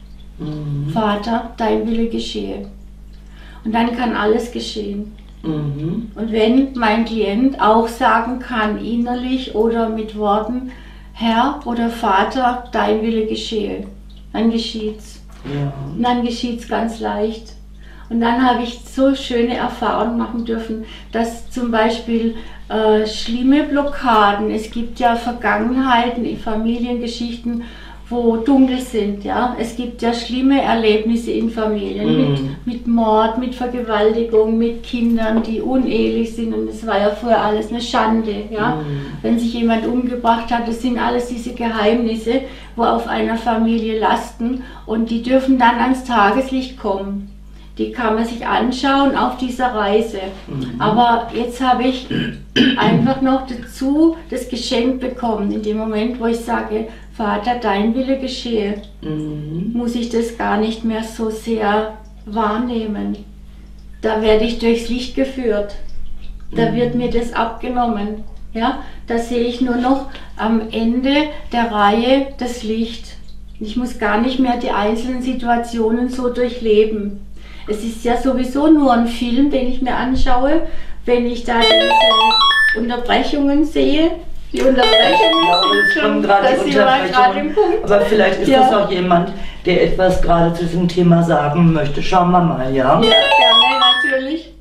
Mhm. Vater, dein Wille geschehe. Und dann kann alles geschehen. Mhm. Und wenn mein Klient auch sagen kann, innerlich oder mit Worten, Herr oder Vater, dein Wille geschehe, dann geschieht's. Ja. Und dann geschieht's ganz leicht. Und dann habe ich so schöne Erfahrungen machen dürfen, dass zum Beispiel äh, schlimme Blockaden, es gibt ja Vergangenheiten, Familiengeschichten, wo dunkel sind. Ja? Es gibt ja schlimme Erlebnisse in Familien Mhm. mit, mit Mord, mit Vergewaltigung, mit Kindern, die unehelich sind und es war ja vorher alles eine Schande. Ja? Mhm. Wenn sich jemand umgebracht hat, das sind alles diese Geheimnisse, wo auf einer Familie lasten und die dürfen dann ans Tageslicht kommen. Die kann man sich anschauen auf dieser Reise. Mhm. Aber jetzt habe ich einfach noch dazu das Geschenk bekommen, in dem Moment, wo ich sage, Vater, dein Wille geschehe, Mhm. muss ich das gar nicht mehr so sehr wahrnehmen. Da werde ich durchs Licht geführt. Da Mhm. wird mir das abgenommen. Ja? Da sehe ich nur noch am Ende der Reihe das Licht. Ich muss gar nicht mehr die einzelnen Situationen so durchleben. Es ist ja sowieso nur ein Film, den ich mir anschaue, wenn ich da diese Unterbrechungen sehe. Die Unterbrechungen Ja, aber es sind kommen schon, gerade da die sind wir gerade im Unterbrechungen. Punkt. Aber vielleicht ist Ja. das auch jemand, der etwas gerade zu diesem Thema sagen möchte. Schauen wir mal, ja? Ja, gerne, natürlich.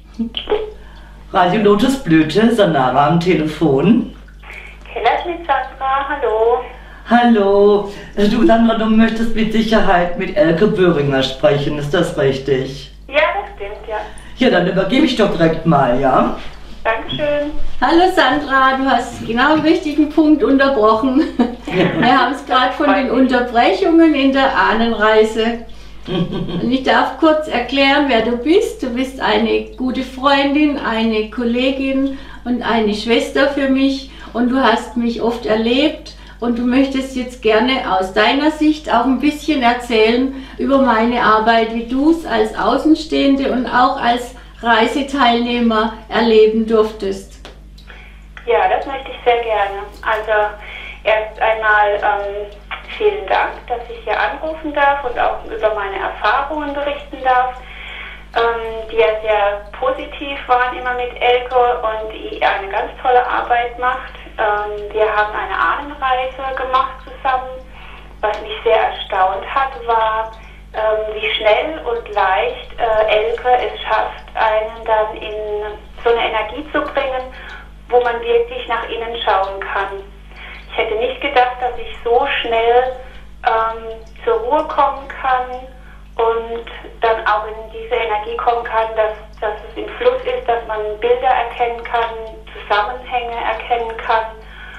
Radio Lotusblüte, Sanara am Telefon. Keller mit Sandra, hallo. Hallo, du Sandra, du möchtest mit Sicherheit mit Elke Böhringer sprechen, ist das richtig? Ja, das stimmt, ja. Ja, dann übergebe ich doch direkt mal, ja? Dankeschön. Hallo Sandra, du hast genau am richtigen Punkt unterbrochen. Wir haben es gerade von den Unterbrechungen in der Ahnenreise. Und ich darf kurz erklären, wer du bist. Du bist eine gute Freundin, eine Kollegin und eine Schwester für mich. Und du hast mich oft erlebt und du möchtest jetzt gerne aus deiner Sicht auch ein bisschen erzählen über meine Arbeit, wie du es als Außenstehende und auch als Reiseteilnehmer erleben durftest. Ja, das möchte ich sehr gerne. Also erst einmal ähm, vielen Dank, dass ich hier anrufen darf und auch über meine Erfahrungen berichten darf, ähm, die ja sehr positiv waren immer mit Elke und die eine ganz tolle Arbeit macht. Ähm, wir haben eine Ahnenreise gemacht zusammen. Was mich sehr erstaunt hat, war, ähm, wie schnell und leicht äh, Elke es schafft, einen dann in so eine Energie zu bringen, wo man wirklich nach innen schauen kann. Ich hätte nicht gedacht, dass ich so schnell ähm, zur Ruhe kommen kann und dann auch in diese Energie kommen kann, dass, dass es im Fluss ist, dass man Bilder erkennen kann, Zusammenhänge erkennen kann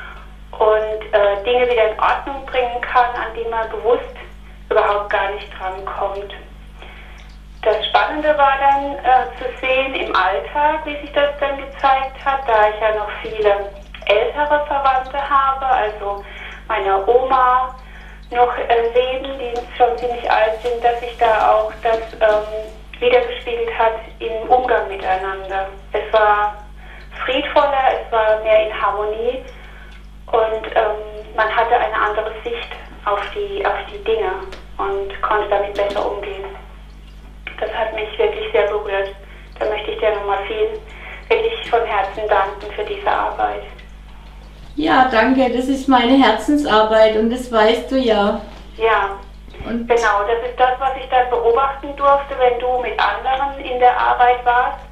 und äh, Dinge wieder in Ordnung bringen kann, an die man bewusst überhaupt gar nicht drankommt. Das Spannende war dann äh, zu sehen im Alltag, wie sich das dann gezeigt hat, da ich ja noch viele ältere Verwandte habe, also meine Oma noch äh, leben, die schon ziemlich alt sind, dass sich da auch das ähm, wiedergespiegelt hat im Umgang miteinander. Es war friedvoller, es war mehr in Harmonie und ähm, man hatte eine andere Sicht auf die, auf die Dinge und konnte damit besser umgehen. Das hat mich wirklich sehr berührt. Da möchte ich dir nochmal viel, wirklich von Herzen danken für diese Arbeit. Ja, danke, das ist meine Herzensarbeit und das weißt du ja. Ja, Und genau, das ist das, was ich dann beobachten durfte, wenn du mit anderen in der Arbeit warst,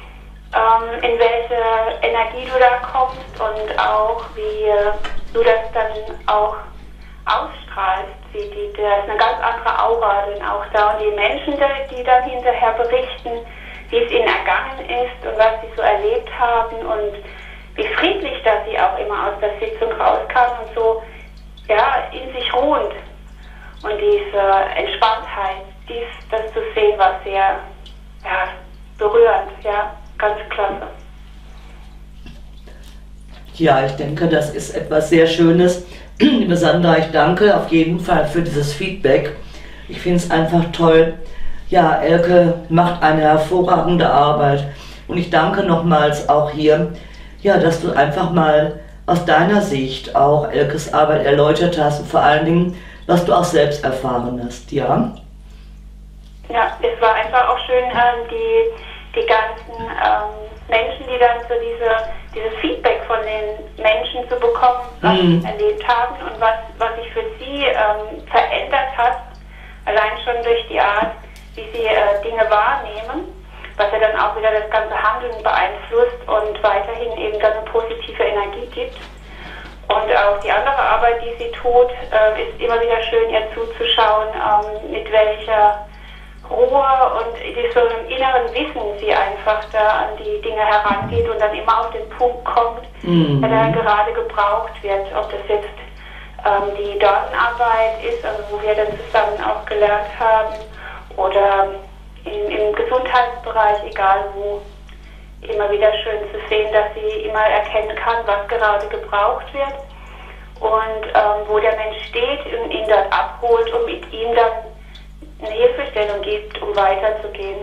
ähm, in welche Energie du da kommst und auch wie äh, du das dann auch ausstrahlst. Die, die, da ist eine ganz andere Aura dann auch da und die Menschen, die dann hinterher berichten, wie es ihnen ergangen ist und was sie so erlebt haben und wie friedlich da sie auch immer aus der Sitzung rauskamen und so, ja, in sich ruhend. Und diese Entspanntheit, dies, das zu sehen, war sehr, ja, berührend, ja, ganz klasse. Ja, ich denke, das ist etwas sehr Schönes. Liebe Sandra, ich danke auf jeden Fall für dieses Feedback. Ich finde es einfach toll. Ja, Elke macht eine hervorragende Arbeit. Und ich danke nochmals auch hier, ja, dass du einfach mal aus deiner Sicht auch Elkes Arbeit erläutert hast und vor allen Dingen, was du auch selbst erfahren hast, ja? Ja, es war einfach auch schön, ähm, die, die ganzen ähm, Menschen, die dann so diese, dieses Feedback von den Menschen zu bekommen, was Mhm. sie erlebt haben und was, was sich für sie ähm, verändert hat, allein schon durch die Art, wie sie äh, Dinge wahrnehmen, was ja dann auch wieder das ganze Handeln beeinflusst und weiterhin eben dann eine positive Energie gibt. Und auch die andere Arbeit, die sie tut, äh, ist immer wieder schön, ihr zuzuschauen, ähm, mit welcher Ruhe und so einem inneren Wissen sie einfach da an die Dinge herangeht und dann immer auf den Punkt kommt, Mhm. der da gerade gebraucht wird. Ob das jetzt ähm, die Dornenarbeit ist, also wo wir dann zusammen auch gelernt haben, oder in, im Gesundheitsbereich, egal wo, immer wieder schön zu sehen, dass sie immer erkennen kann, was gerade gebraucht wird und ähm, wo der Mensch steht und ihn dort abholt und mit ihm dann eine Hilfestellung gibt, um weiterzugehen.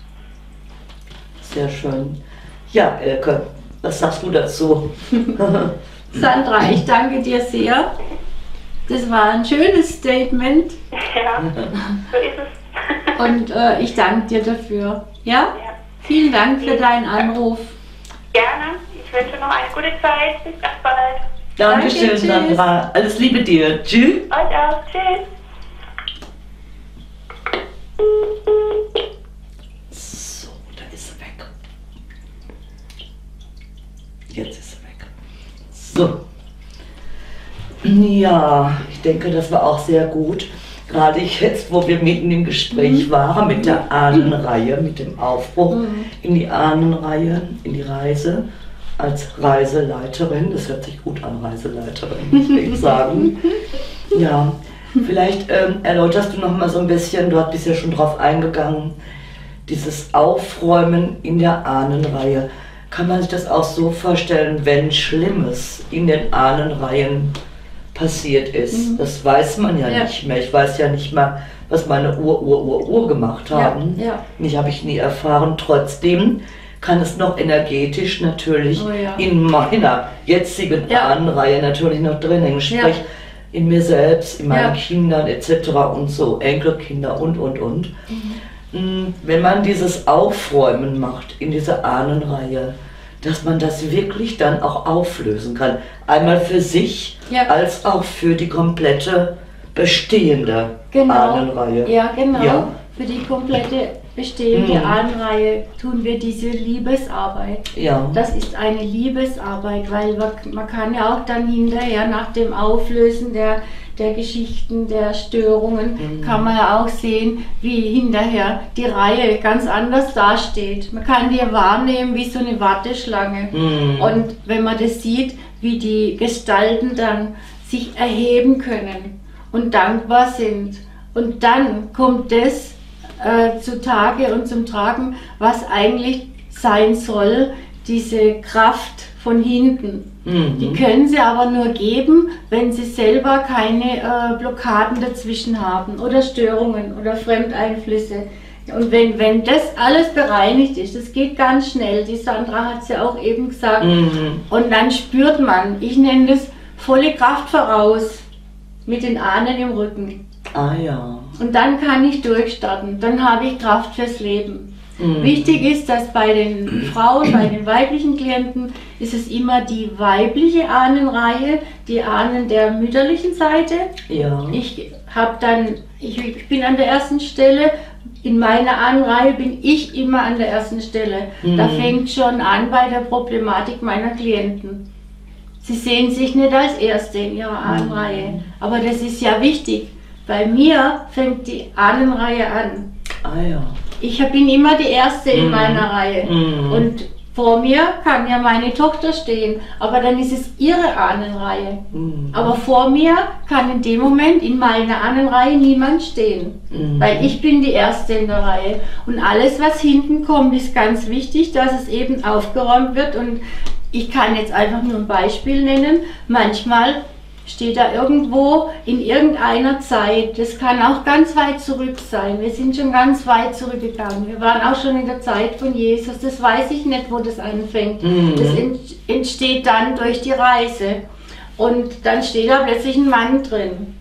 Sehr schön. Ja, Elke, was sagst du dazu? Sandra, ich danke dir sehr. Das war ein schönes Statement Ja, so ist es. und äh, ich danke dir dafür. Ja? Ja. Vielen Dank für deinen Anruf. Gerne. Ich wünsche noch eine gute Zeit. Bis ganz bald. Dankeschön, Danke, tschüss. Sandra. Alles Liebe dir. Tschüss. Euch auch. Tschüss. So, da ist sie weg. Jetzt ist sie weg. So. Ja, ich denke, das war auch sehr gut. Gerade jetzt, wo wir mitten im Gespräch waren mit der Ahnenreihe, mit dem Aufbruch in die Ahnenreihe, in die Reise als Reiseleiterin. Das hört sich gut an, Reiseleiterin, muss ich sagen. Ja, vielleicht ähm, erläuterst du noch mal so ein bisschen, du bist ja schon drauf eingegangen, dieses Aufräumen in der Ahnenreihe. Kann man sich das auch so vorstellen, wenn Schlimmes in den Ahnenreihen passiert ist? Mhm. Das weiß man ja, ja nicht mehr. Ich weiß ja nicht mal, was meine Ur, Ur, Ur, Ur gemacht haben. Ja, ja. Nicht, habe ich nie erfahren. Trotzdem kann es noch energetisch natürlich oh, ja. in meiner jetzigen ja. Ahnenreihe natürlich noch drin hängen. Sprich, ja. in mir selbst, in meinen ja. Kindern et cetera und so, Enkelkinder und, und, und. Mhm. Wenn man dieses Aufräumen macht in dieser Ahnenreihe, dass man das wirklich dann auch auflösen kann. Einmal für sich, ja. als auch für die komplette bestehende genau. Ahnenreihe. Ja, genau. Ja. Für die komplette bestehende mhm. Ahnenreihe tun wir diese Liebesarbeit. Ja. Das ist eine Liebesarbeit, weil man kann ja auch dann hinterher nach dem Auflösen der, der Geschichten, der Störungen, mhm. kann man ja auch sehen, wie hinterher die Reihe ganz anders dasteht. Man kann die wahrnehmen wie so eine Warteschlange. Mhm. Und wenn man das sieht, wie die Gestalten dann sich erheben können und dankbar sind. Und dann kommt das äh, zutage und zum Tragen, was eigentlich sein soll, diese Kraft von hinten. Mhm. Die können sie aber nur geben, wenn sie selber keine äh, Blockaden dazwischen haben oder Störungen oder Fremdeinflüsse. Und wenn, wenn das alles bereinigt ist, das geht ganz schnell, die Sandra hat es ja auch eben gesagt, mhm. und dann spürt man, ich nenne das volle Kraft voraus, mit den Ahnen im Rücken. Ah ja. Und dann kann ich durchstarten, dann habe ich Kraft fürs Leben. Mhm. Wichtig ist, dass bei den Frauen, bei den weiblichen Klienten, ist es immer die weibliche Ahnenreihe, die Ahnen der mütterlichen Seite. Ja. Ich habe dann, ich, ich bin an der ersten Stelle, in meiner Ahnenreihe bin ich immer an der ersten Stelle. Mhm. Da fängt schon an bei der Problematik meiner Klienten. Sie sehen sich nicht als Erste in ihrer Ahnenreihe, aber das ist ja wichtig. Bei mir fängt die Ahnenreihe an. Ah ja. Ich bin immer die Erste in mm. meiner Reihe. Mm. Und vor mir kann ja meine Tochter stehen, aber dann ist es ihre Ahnenreihe. Mm. Aber vor mir kann in dem Moment in meiner Ahnenreihe niemand stehen, mm. weil ich bin die Erste in der Reihe. Und alles, was hinten kommt, ist ganz wichtig, dass es eben aufgeräumt wird. Und ich kann jetzt einfach nur ein Beispiel nennen. Manchmal steht da irgendwo in irgendeiner Zeit, das kann auch ganz weit zurück sein, wir sind schon ganz weit zurückgegangen, wir waren auch schon in der Zeit von Jesus, das weiß ich nicht, wo das anfängt, mhm. das entsteht dann durch die Reise und dann steht da plötzlich ein Mann drin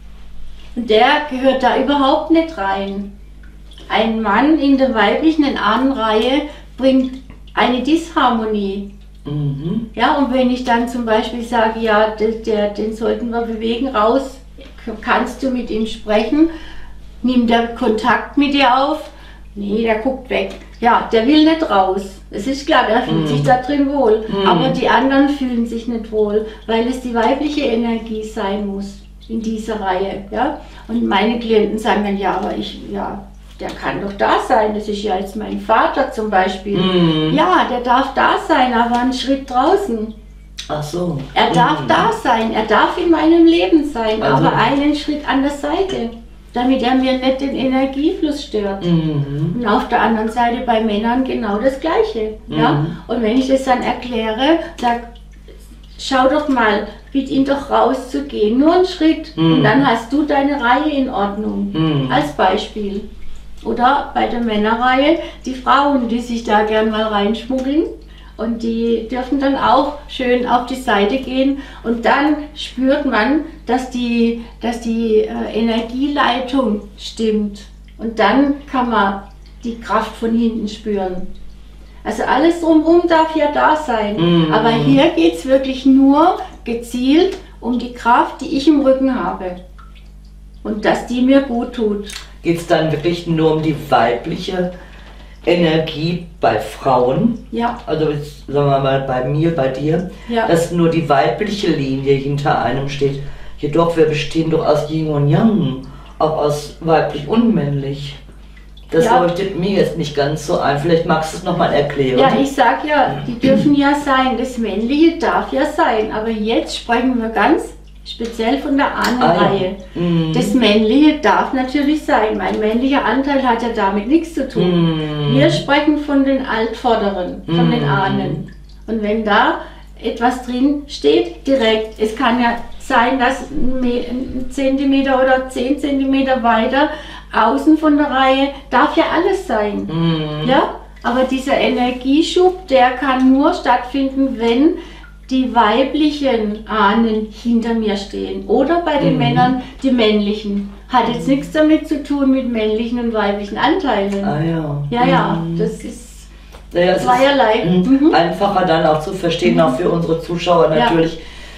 und der gehört da überhaupt nicht rein. Ein Mann in der weiblichen Ahnenreihe bringt eine Disharmonie. Mhm. Ja, und wenn ich dann zum Beispiel sage, ja, der, der, den sollten wir bewegen, raus, kannst du mit ihm sprechen, nimmt er Kontakt mit dir auf, Nee, der guckt weg. Ja, der will nicht raus. Es ist klar, der fühlt Mm. sich da drin wohl. Mm. Aber die anderen fühlen sich nicht wohl, weil es die weibliche Energie sein muss in dieser Reihe. Ja? Und meine Klienten sagen dann, ja, aber ich, ja, der kann doch da sein. Das ist ja jetzt mein Vater zum Beispiel. Mm. Ja, der darf da sein, aber einen Schritt draußen. Ach so. Er darf Mm. da sein, er darf in meinem Leben sein, Also- aber einen Schritt an der Seite, damit er mir nicht den Energiefluss stört. Mhm. Und auf der anderen Seite bei Männern genau das Gleiche. Ja? Mhm. Und wenn ich das dann erkläre, sag, schau doch mal, biet ihn doch rauszugehen, nur einen Schritt. Mhm. Und dann hast du deine Reihe in Ordnung, Mhm. als Beispiel. Oder bei der Männerreihe, die Frauen, die sich da gern mal reinschmuggeln. Und die dürfen dann auch schön auf die Seite gehen und dann spürt man, dass die, dass die äh, Energieleitung stimmt. Und dann kann man die Kraft von hinten spüren. Also alles drumherum darf ja da sein. Mhm. Aber hier geht es wirklich nur gezielt um die Kraft, die ich im Rücken habe. Und dass die mir gut tut. Geht es dann wirklich nur um die weibliche Energie bei Frauen? Ja, Also jetzt, sagen wir mal bei mir, bei dir, ja. dass nur die weibliche Linie hinter einem steht. Jedoch, wir bestehen doch aus Yin und Yang, auch aus weiblich und männlich. Das Ja. leuchtet mir jetzt nicht ganz so ein. Vielleicht magst du es nochmal erklären. Ja, ich sag ja, die dürfen ja sein, das Männliche darf ja sein, aber jetzt sprechen wir ganz speziell von der Ahnenreihe. Ah, ja. Mhm. Das Männliche darf natürlich sein, mein männlicher Anteil hat ja damit nichts zu tun. Mhm. Wir sprechen von den Altvorderen, von den Mhm. Ahnen. Und wenn da etwas drin steht, direkt, es kann ja sein, dass ein Me- ein Zentimeter oder zehn Zentimeter weiter außen von der Reihe darf ja alles sein. Mhm. Ja, aber dieser Energieschub, der kann nur stattfinden, wenn die weiblichen Ahnen hinter mir stehen. Oder bei den Mhm. Männern die männlichen. Hat jetzt nichts damit zu tun mit männlichen und weiblichen Anteilen. Ah ja. Ja, ja, Mhm. das ist Naja, es ist zweierlei. mhm. Mhm. einfacher dann auch zu verstehen, auch für unsere Zuschauer Ja. natürlich.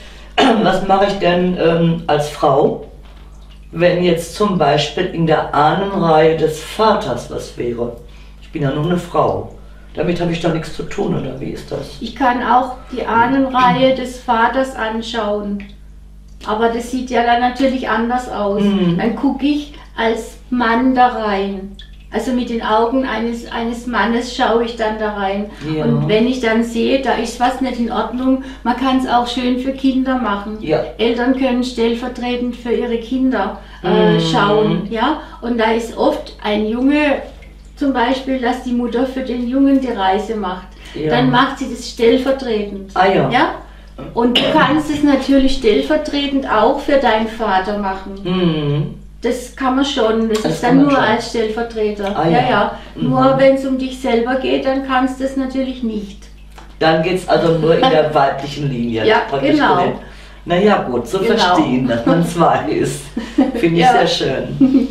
Was mache ich denn ähm, als Frau, wenn jetzt zum Beispiel in der Ahnenreihe des Vaters was wäre? Ich bin ja nur eine Frau. Damit habe ich doch nichts zu tun, oder wie ist das? Ich kann auch die Ahnenreihe des Vaters anschauen. Aber das sieht ja dann natürlich anders aus. Mhm. Dann gucke ich als Mann da rein. Also mit den Augen eines, eines Mannes schaue ich dann da rein. Ja. Und wenn ich dann sehe, da ist was nicht in Ordnung, man kann es auch schön für Kinder machen. Ja. Eltern können stellvertretend für ihre Kinder äh, Mhm. schauen. Ja? Und da ist oft ein Junge, zum Beispiel, dass die Mutter für den Jungen die Reise macht. Ja. Dann macht sie das stellvertretend. Ah ja. Ja? Und du kannst es natürlich stellvertretend auch für deinen Vater machen. Mhm. Das kann man schon, das, Das ist kann dann man nur schon. als Stellvertreter. Ah, ja, ja. ja. Mhm. Nur wenn es um dich selber geht, dann kannst du es natürlich nicht. Dann geht es also nur in der weiblichen Linie. Ja, praktisch genau. gesehen. Naja, gut, zu Genau. verstehen, dass man es weiß. Finde ich Ja. sehr schön.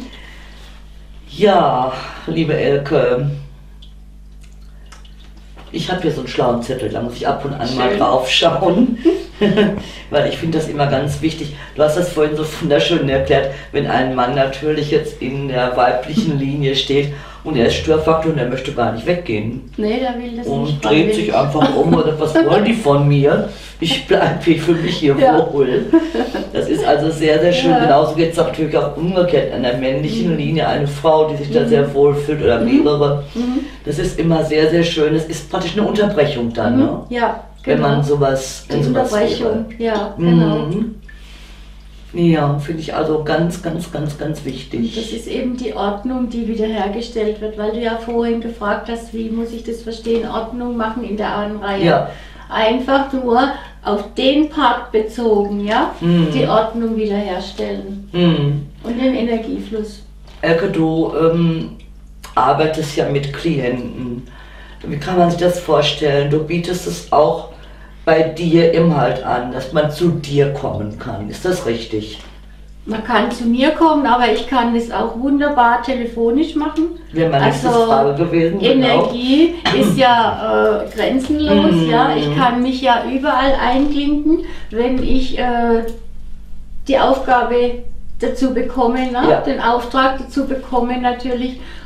Ja, liebe Elke, ich habe hier so einen schlauen Zettel, da muss ich ab und an mal Schön. drauf schauen, weil ich finde das immer ganz wichtig. Du hast das vorhin so wunderschön erklärt, wenn ein Mann natürlich jetzt in der weiblichen Linie steht und er ist Störfaktor und er möchte gar nicht weggehen Nee, der will das und nicht. dreht freiwillig. sich einfach um oder was wollen die von mir? Ich bleibe hier für mich hier Ja. wohl. Das ist also sehr, sehr schön. Ja. Genauso geht es natürlich auch umgekehrt an der männlichen Mhm. Linie. Eine Frau, die sich da Mhm. sehr wohl fühlt oder Mhm. mehrere. Mhm. Das ist immer sehr, sehr schön. Es ist praktisch eine Unterbrechung dann, ne? Mhm. Ja, Wenn genau. man sowas, Die wenn sowas Unterbrechung, ja, wäre. genau. Mhm. Ja, finde ich also ganz, ganz, ganz, ganz Und wichtig. das ist eben die Ordnung, die wiederhergestellt wird, weil du ja vorhin gefragt hast, wie muss ich das verstehen, Ordnung machen in der Ahnenreihe. Ja. Einfach nur auf den Part bezogen, ja, Mhm. die Ordnung wiederherstellen Mhm. und den Energiefluss. Elke, du ähm, arbeitest ja mit Klienten. Wie kann man sich das vorstellen? Du bietest es auch bei dir im Halt an, dass man zu dir kommen kann. Ist das richtig? Man kann zu mir kommen, aber ich kann das auch wunderbar telefonisch machen. Wäre meine nächste Also, Frage gewesen. Genau. Energie ist ja äh, grenzenlos, Mhm. ja. Ich kann mich ja überall einklinken, wenn ich äh, die Aufgabe dazu bekomme, ne? Ja. Den Auftrag dazu bekomme natürlich.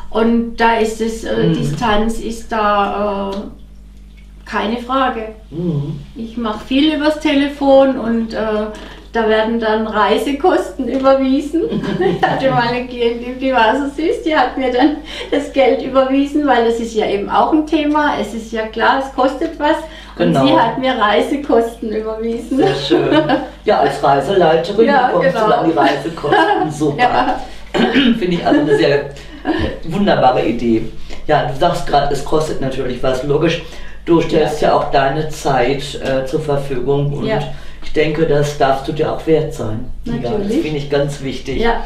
Und da ist es, äh, Mhm. Distanz ist da äh, keine Frage. Mhm. Ich mache viel übers Telefon und äh, da werden dann Reisekosten überwiesen. Ich hatte mal eine Klientin, die war so süß, die hat mir dann das Geld überwiesen, weil das ist ja eben auch ein Thema. Es ist ja klar, es kostet was. Genau. Und sie hat mir Reisekosten überwiesen. Sehr schön. Ja, als Reiseleiterin Ja, bekommst genau. du dann die Reisekosten. Super. Ja. Finde ich also eine sehr wunderbare Idee. Ja, du sagst gerade, es kostet natürlich was, logisch. Du stellst ja, auch deine Zeit äh, zur Verfügung und Ja. ich denke, das darfst du dir auch wert sein. Ja, das Natürlich. finde ich ganz wichtig. Ja.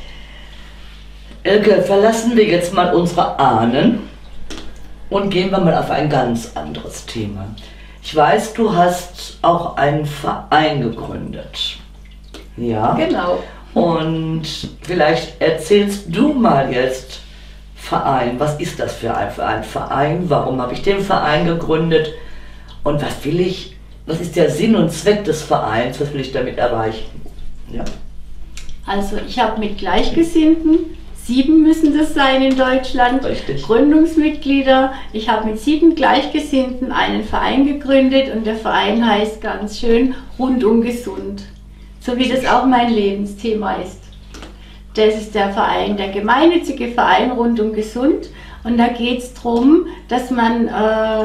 Elke, verlassen wir jetzt mal unsere Ahnen und gehen wir mal auf ein ganz anderes Thema. Ich weiß, du hast auch einen Verein gegründet. Ja. Genau. Und vielleicht erzählst du mal jetzt Verein. Was ist das für ein, für ein Verein? Warum habe ich den Verein gegründet? Und was will ich, was ist der Sinn und Zweck des Vereins? Was will ich damit erreichen? Ja. Also ich habe mit Gleichgesinnten, sieben müssen das sein in Deutschland, Richtig. Gründungsmitglieder. Ich habe mit sieben Gleichgesinnten einen Verein gegründet und der Verein heißt ganz schön Rundum Gesund. So wie das auch mein Lebensthema ist. Das ist der Verein, der gemeinnützige Verein Rundum Gesund. Und da geht es darum, dass man äh,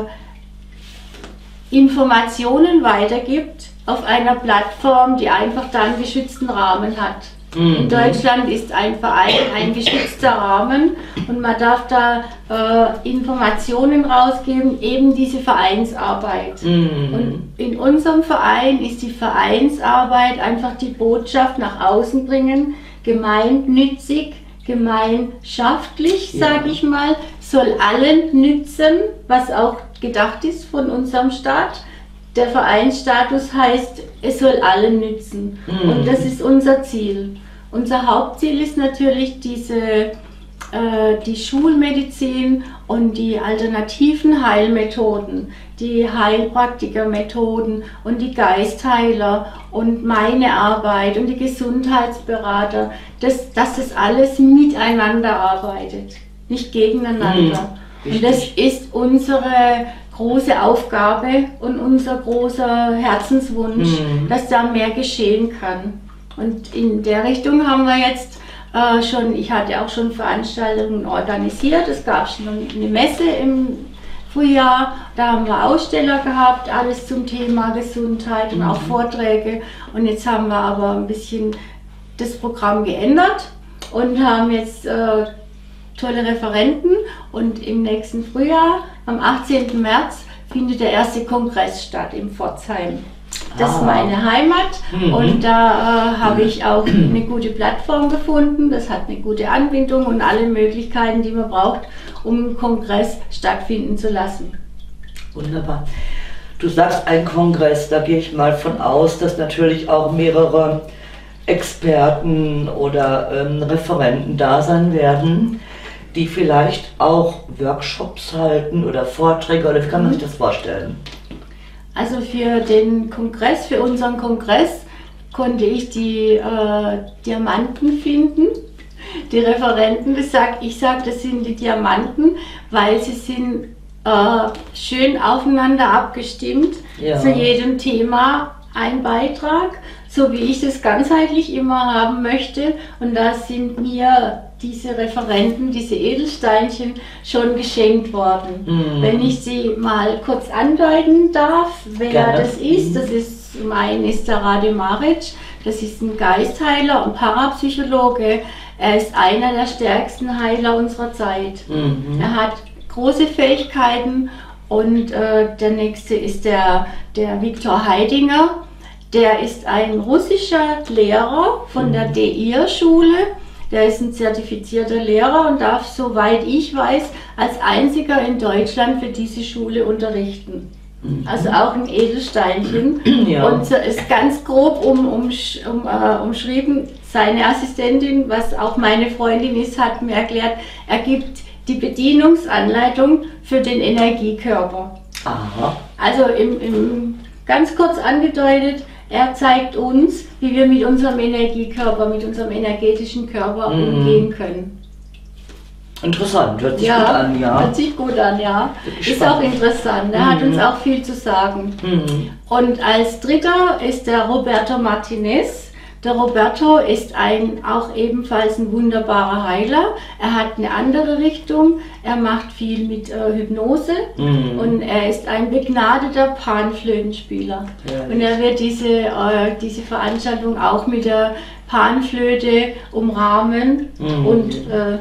Informationen weitergibt auf einer Plattform, die einfach da einen geschützten Rahmen hat. Mhm. In Deutschland ist ein Verein ein geschützter Rahmen und man darf da äh, Informationen rausgeben, eben diese Vereinsarbeit. Mhm. Und in unserem Verein ist die Vereinsarbeit einfach die Botschaft nach außen bringen, gemeinnützig, gemeinschaftlich, Ja. sage ich mal, soll allen nützen, was auch gedacht ist von unserem Staat. Der Vereinsstatus heißt, es soll allen nützen. Mhm. Und das ist unser Ziel. Unser Hauptziel ist natürlich diese, äh, die Schulmedizin und die alternativen Heilmethoden, die Heilpraktikermethoden und die Geistheiler und meine Arbeit und die Gesundheitsberater, dass, dass das alles miteinander arbeitet, nicht gegeneinander. Mhm. Und das Richtig. ist unsere große Aufgabe und unser großer Herzenswunsch, Mhm. dass da mehr geschehen kann. Und in der Richtung haben wir jetzt äh, schon, ich hatte auch schon Veranstaltungen organisiert, es gab schon eine Messe im Frühjahr, da haben wir Aussteller gehabt, alles zum Thema Gesundheit und Mhm. auch Vorträge. Und jetzt haben wir aber ein bisschen das Programm geändert und haben jetzt äh, tolle Referenten und im nächsten Frühjahr, am achtzehnten März, findet der erste Kongress statt in Pforzheim. Das ist Ah. meine Heimat Mhm. und da äh, habe ich auch eine gute Plattform gefunden. Das hat eine gute Anbindung und alle Möglichkeiten, die man braucht, um einen Kongress stattfinden zu lassen. Wunderbar. Du sagst ein Kongress, da gehe ich mal von aus, dass natürlich auch mehrere Experten oder ähm, Referenten da sein werden, die vielleicht auch Workshops halten oder Vorträge, oder wie kann man sich das vorstellen? Also für den Kongress, für unseren Kongress, konnte ich die äh, Diamanten finden. Die Referenten, das sag, ich sage, das sind die Diamanten, weil sie sind äh, schön aufeinander abgestimmt. Ja. Zu jedem Thema ein Beitrag, so wie ich das ganzheitlich immer haben möchte. Und da sind mir diese Referenten, diese Edelsteinchen schon geschenkt worden. Mhm. Wenn ich sie mal kurz andeuten darf, wer Gerne. das ist, das ist, mein ist der Rade Maric, das ist ein Geistheiler und Parapsychologe. Er ist einer der stärksten Heiler unserer Zeit. Mhm. Er hat große Fähigkeiten und äh, der nächste ist der, der Viktor Heidinger. Der ist ein russischer Lehrer von der D I R-Schule. Der ist ein zertifizierter Lehrer und darf, soweit ich weiß, als einziger in Deutschland für diese Schule unterrichten. Mhm. Also auch ein Edelsteinchen. Ja. Und so ist ganz grob um, um, um, äh, umschrieben, seine Assistentin, was auch meine Freundin ist, hat mir erklärt, er gibt die Bedienungsanleitung für den Energiekörper. Aha. Also im, im, ganz kurz angedeutet, er zeigt uns, wie wir mit unserem Energiekörper, mit unserem energetischen Körper Mhm. umgehen können. Interessant, hört sich Ja, gut an, ja. hört sich gut an, ja. Wirklich Ist auch spannend. interessant, er hat uns auch viel zu sagen. Mhm. Und als dritter ist der Roberto Martinez. Der Roberto ist ein, auch ebenfalls ein wunderbarer Heiler. Er hat eine andere Richtung. Er macht viel mit äh, Hypnose Mhm. und er ist ein begnadeter Panflötenspieler. Herrlich. Und er wird diese, äh, diese Veranstaltung auch mit der Panflöte umrahmen Mhm. und äh,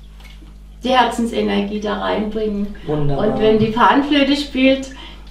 die Herzensenergie da reinbringen. Wunderbar. Und wenn die Panflöte spielt,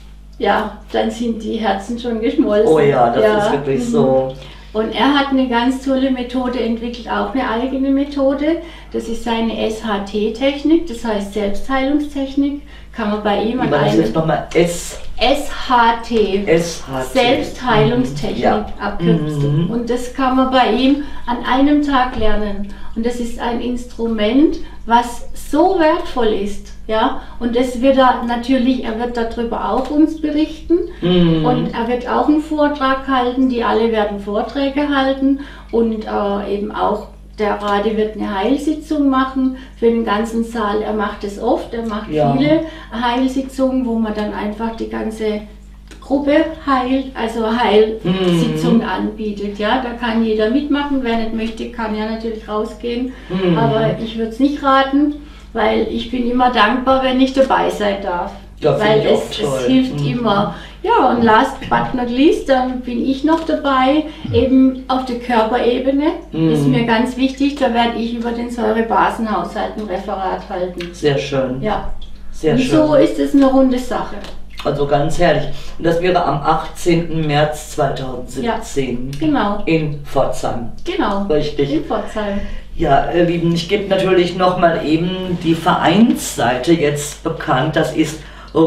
ja, dann sind die Herzen schon geschmolzen. Oh ja, das ist wirklich mhm. so. Und er hat eine ganz tolle Methode entwickelt, auch eine eigene Methode. Das ist seine S H T-Technik, das heißt Selbstheilungstechnik. Kann man bei ihm Wie an war das einem jetzt nochmal? S, S H T, S H T. Selbstheilungstechnik Ja. abkürzen. Mhm. Und das kann man bei ihm an einem Tag lernen. Und das ist ein Instrument, was so wertvoll ist. Ja? Und das wird er natürlich, er wird darüber auch uns berichten. Mhm. Und er wird auch einen Vortrag halten, die alle werden Vorträge halten. Und äh, eben auch der Radi wird eine Heilsitzung machen für den ganzen Saal. Er macht es oft, er macht Ja. viele Heilsitzungen, wo man dann einfach die ganze Gruppe heilt, also Heilsitzungen Mhm. anbietet. Ja, da kann jeder mitmachen. Wer nicht möchte, kann ja natürlich rausgehen. Mhm. Aber ich würde es nicht raten, weil ich bin immer dankbar, wenn ich dabei sein darf. Ja, finde weil ich auch es, toll. es hilft Mhm. immer. Ja, und last but not least, dann bin ich noch dabei, eben auf der Körperebene. Mhm. Ist mir ganz wichtig, da werde ich über den Säurebasenhaushalt ein Referat halten. Sehr schön. Ja, Sehr und schön. so ist es eine runde Sache. Also ganz herrlich. Und das wäre am achtzehnten März zweitausendsiebzehn Genau, in Pforzheim. genau. Richtig. In Pforzheim. Ja, ihr Lieben, ich gebe natürlich nochmal eben die Vereinsseite jetzt bekannt. Das ist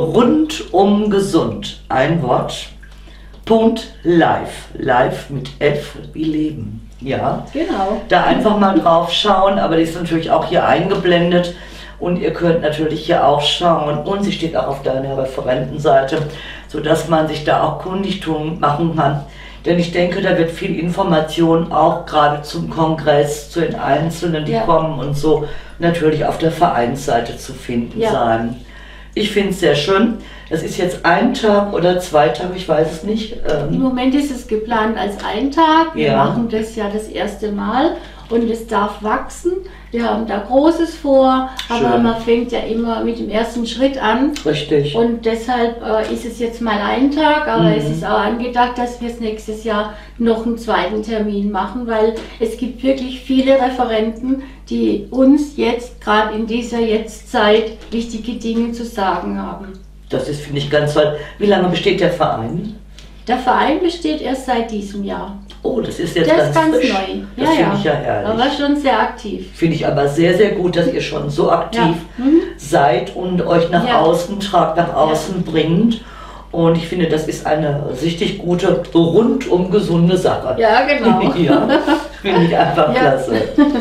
rundum gesund. Ein Wort. Punkt live. Live mit F wie Leben. Ja. Genau. Da einfach mal drauf schauen, aber die ist natürlich auch hier eingeblendet. Und ihr könnt natürlich hier auch schauen, und sie steht auch auf deiner Referentenseite, sodass man sich da auch kundig tun, machen kann. Denn ich denke, da wird viel Information auch gerade zum Kongress, zu den Einzelnen, die Ja. kommen und so, natürlich auf der Vereinsseite zu finden Ja. sein. Ich finde es sehr schön. Das ist jetzt ein Tag oder zwei Tage, ich weiß es nicht. Im Ähm, Moment ist es geplant als ein Tag. Wir Ja. machen das ja das erste Mal und es darf wachsen. Wir haben da Großes vor, aber Schön. man fängt ja immer mit dem ersten Schritt an. richtig. Und deshalb äh, ist es jetzt mal ein Tag, aber Mhm. es ist auch angedacht, dass wir es nächstes Jahr noch einen zweiten Termin machen, weil es gibt wirklich viele Referenten, die uns jetzt gerade in dieser Jetztzeit wichtige Dinge zu sagen haben. Das ist, finde ich, ganz toll. Wie lange besteht der Verein? Der Verein besteht erst seit diesem Jahr. Oh, das ist jetzt Der ganz, ist ganz frisch. neu. Das finde ich ja herrlich. Aber schon sehr aktiv. Finde ich aber sehr, sehr gut, dass ihr schon so aktiv Ja. Mhm. seid und euch nach Ja. außen tragt, nach außen bringt. Und ich finde, das ist eine richtig gute, rundum gesunde Sache. Ja, genau. Ja, finde ich einfach Ja. klasse.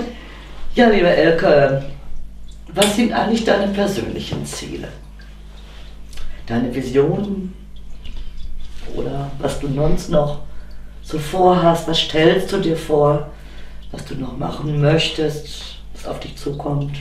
Ja, liebe Elke, was sind eigentlich deine persönlichen Ziele? Deine Visionen? Oder was du sonst noch so vorhast? Was stellst du dir vor, was du noch machen möchtest, was auf dich zukommt?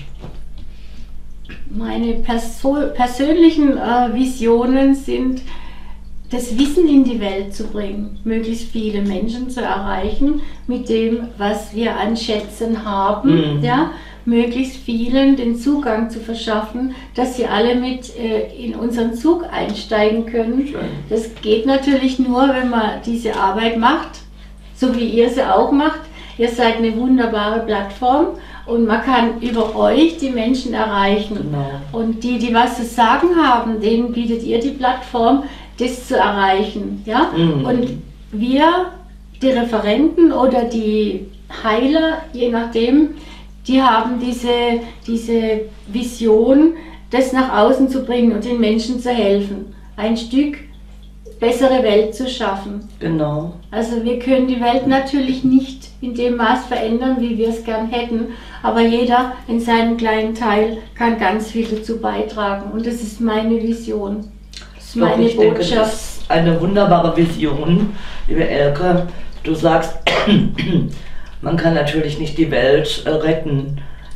Meine perso persönlichen äh, Visionen sind, das Wissen in die Welt zu bringen, möglichst viele Menschen zu erreichen mit dem, was wir an Schätzen haben, Mhm. ja, möglichst vielen den Zugang zu verschaffen, dass sie alle mit äh, in unseren Zug einsteigen können. Schön. Das geht natürlich nur, wenn man diese Arbeit macht, so wie ihr sie auch macht. Ihr seid eine wunderbare Plattform und man kann über euch die Menschen erreichen. Genau. Und die, die was zu sagen haben, denen bietet ihr die Plattform, das zu erreichen. Ja? Mhm. Und wir, die Referenten oder die Heiler, je nachdem, die haben diese, diese Vision, das nach außen zu bringen und den Menschen zu helfen, ein Stück bessere Welt zu schaffen. Genau. Also wir können die Welt natürlich nicht in dem Maß verändern, wie wir es gern hätten, aber jeder in seinem kleinen Teil kann ganz viel dazu beitragen und das ist meine Vision, das ist Doch, meine ich denke, Botschaft. das ist eine wunderbare Vision, liebe Elke. Du sagst, man kann natürlich nicht die Welt äh, retten,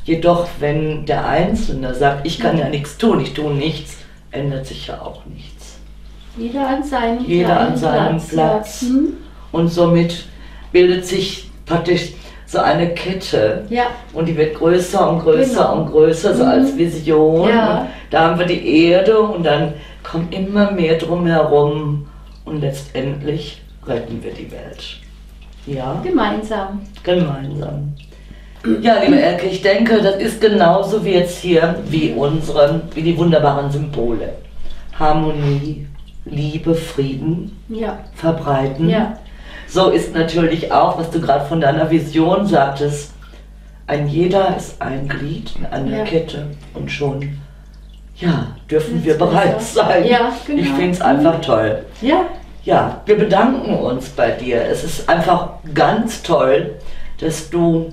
Jedoch, wenn der Einzelne sagt, ich kann ja nichts tun, ich tue nichts, ändert sich ja auch nichts. Jeder an seinem Jeder an seinem Platz. Platz. Ja. Hm? Und somit bildet sich praktisch so eine Kette. Ja. Und die wird größer und größer Genau. und größer, so Mhm. als Vision. Ja. Und da haben wir die Erde und dann kommt immer mehr drumherum und letztendlich retten wir die Welt. Ja, Gemeinsam. gemeinsam. Ja, liebe Elke, ich denke, das ist genauso wie jetzt hier, wie unsere, wie die wunderbaren Symbole. Harmonie, Liebe, Frieden Ja. verbreiten. Ja. So ist natürlich auch, was du gerade von deiner Vision sagtest, ein jeder ist ein Glied in einer Ja. Kette und schon, ja, dürfen Jetzt wir bereit besser. sein. Ja, genau. Ich finde es einfach toll. Ja. Ja, wir bedanken uns bei dir. Es ist einfach ganz toll, dass du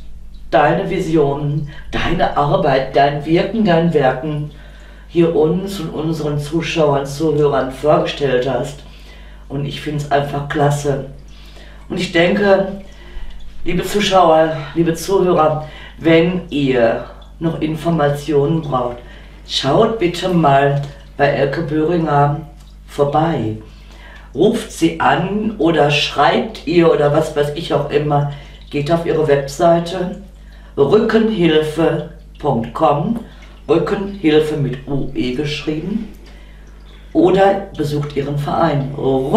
deine Visionen, deine Arbeit, dein Wirken, dein Werken hier uns und unseren Zuschauern, Zuhörern vorgestellt hast. Und ich finde es einfach klasse. Und ich denke, liebe Zuschauer, liebe Zuhörer, wenn ihr noch Informationen braucht, schaut bitte mal bei Elke Böhringer vorbei. Ruft sie an oder schreibt ihr oder was weiß ich auch immer. Geht auf ihre Webseite rückenhilfe punkt com, Rückenhilfe mit U E geschrieben, oder besucht ihren Verein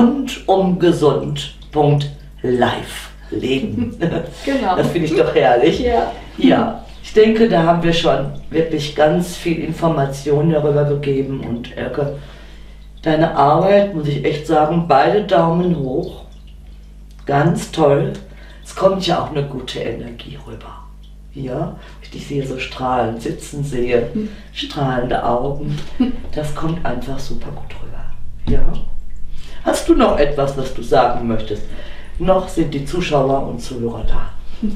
rundumgesund punkt live Leben. Genau. Das finde ich doch herrlich. Ja. Ja, ich denke, da haben wir schon wirklich ganz viel Informationen darüber gegeben und Elke, deine Arbeit, muss ich echt sagen, beide Daumen hoch. Ganz toll. Es kommt ja auch eine gute Energie rüber. Ja, ich dich hier so strahlend sitzen sehe, strahlende Augen. Das kommt einfach super gut rüber. Ja. Hast du noch etwas, was du sagen möchtest? Noch sind die Zuschauer und Zuhörer da.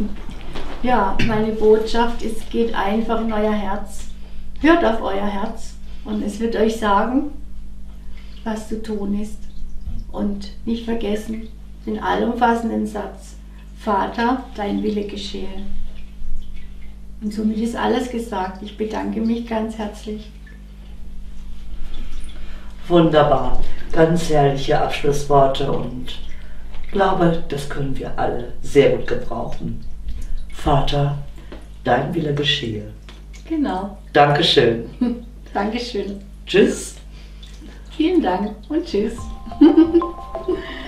Ja, meine Botschaft ist, geht einfach in euer Herz. Hört auf euer Herz und es wird euch sagen, was zu tun ist. Und nicht vergessen den allumfassenden Satz, Vater, dein Wille geschehe. Und somit ist alles gesagt. Ich bedanke mich ganz herzlich. Wunderbar, ganz herrliche Abschlussworte und ich glaube, das können wir alle sehr gut gebrauchen. Vater, dein Wille geschehe. Genau. Dankeschön. Dankeschön. Tschüss. Vielen Dank und tschüss.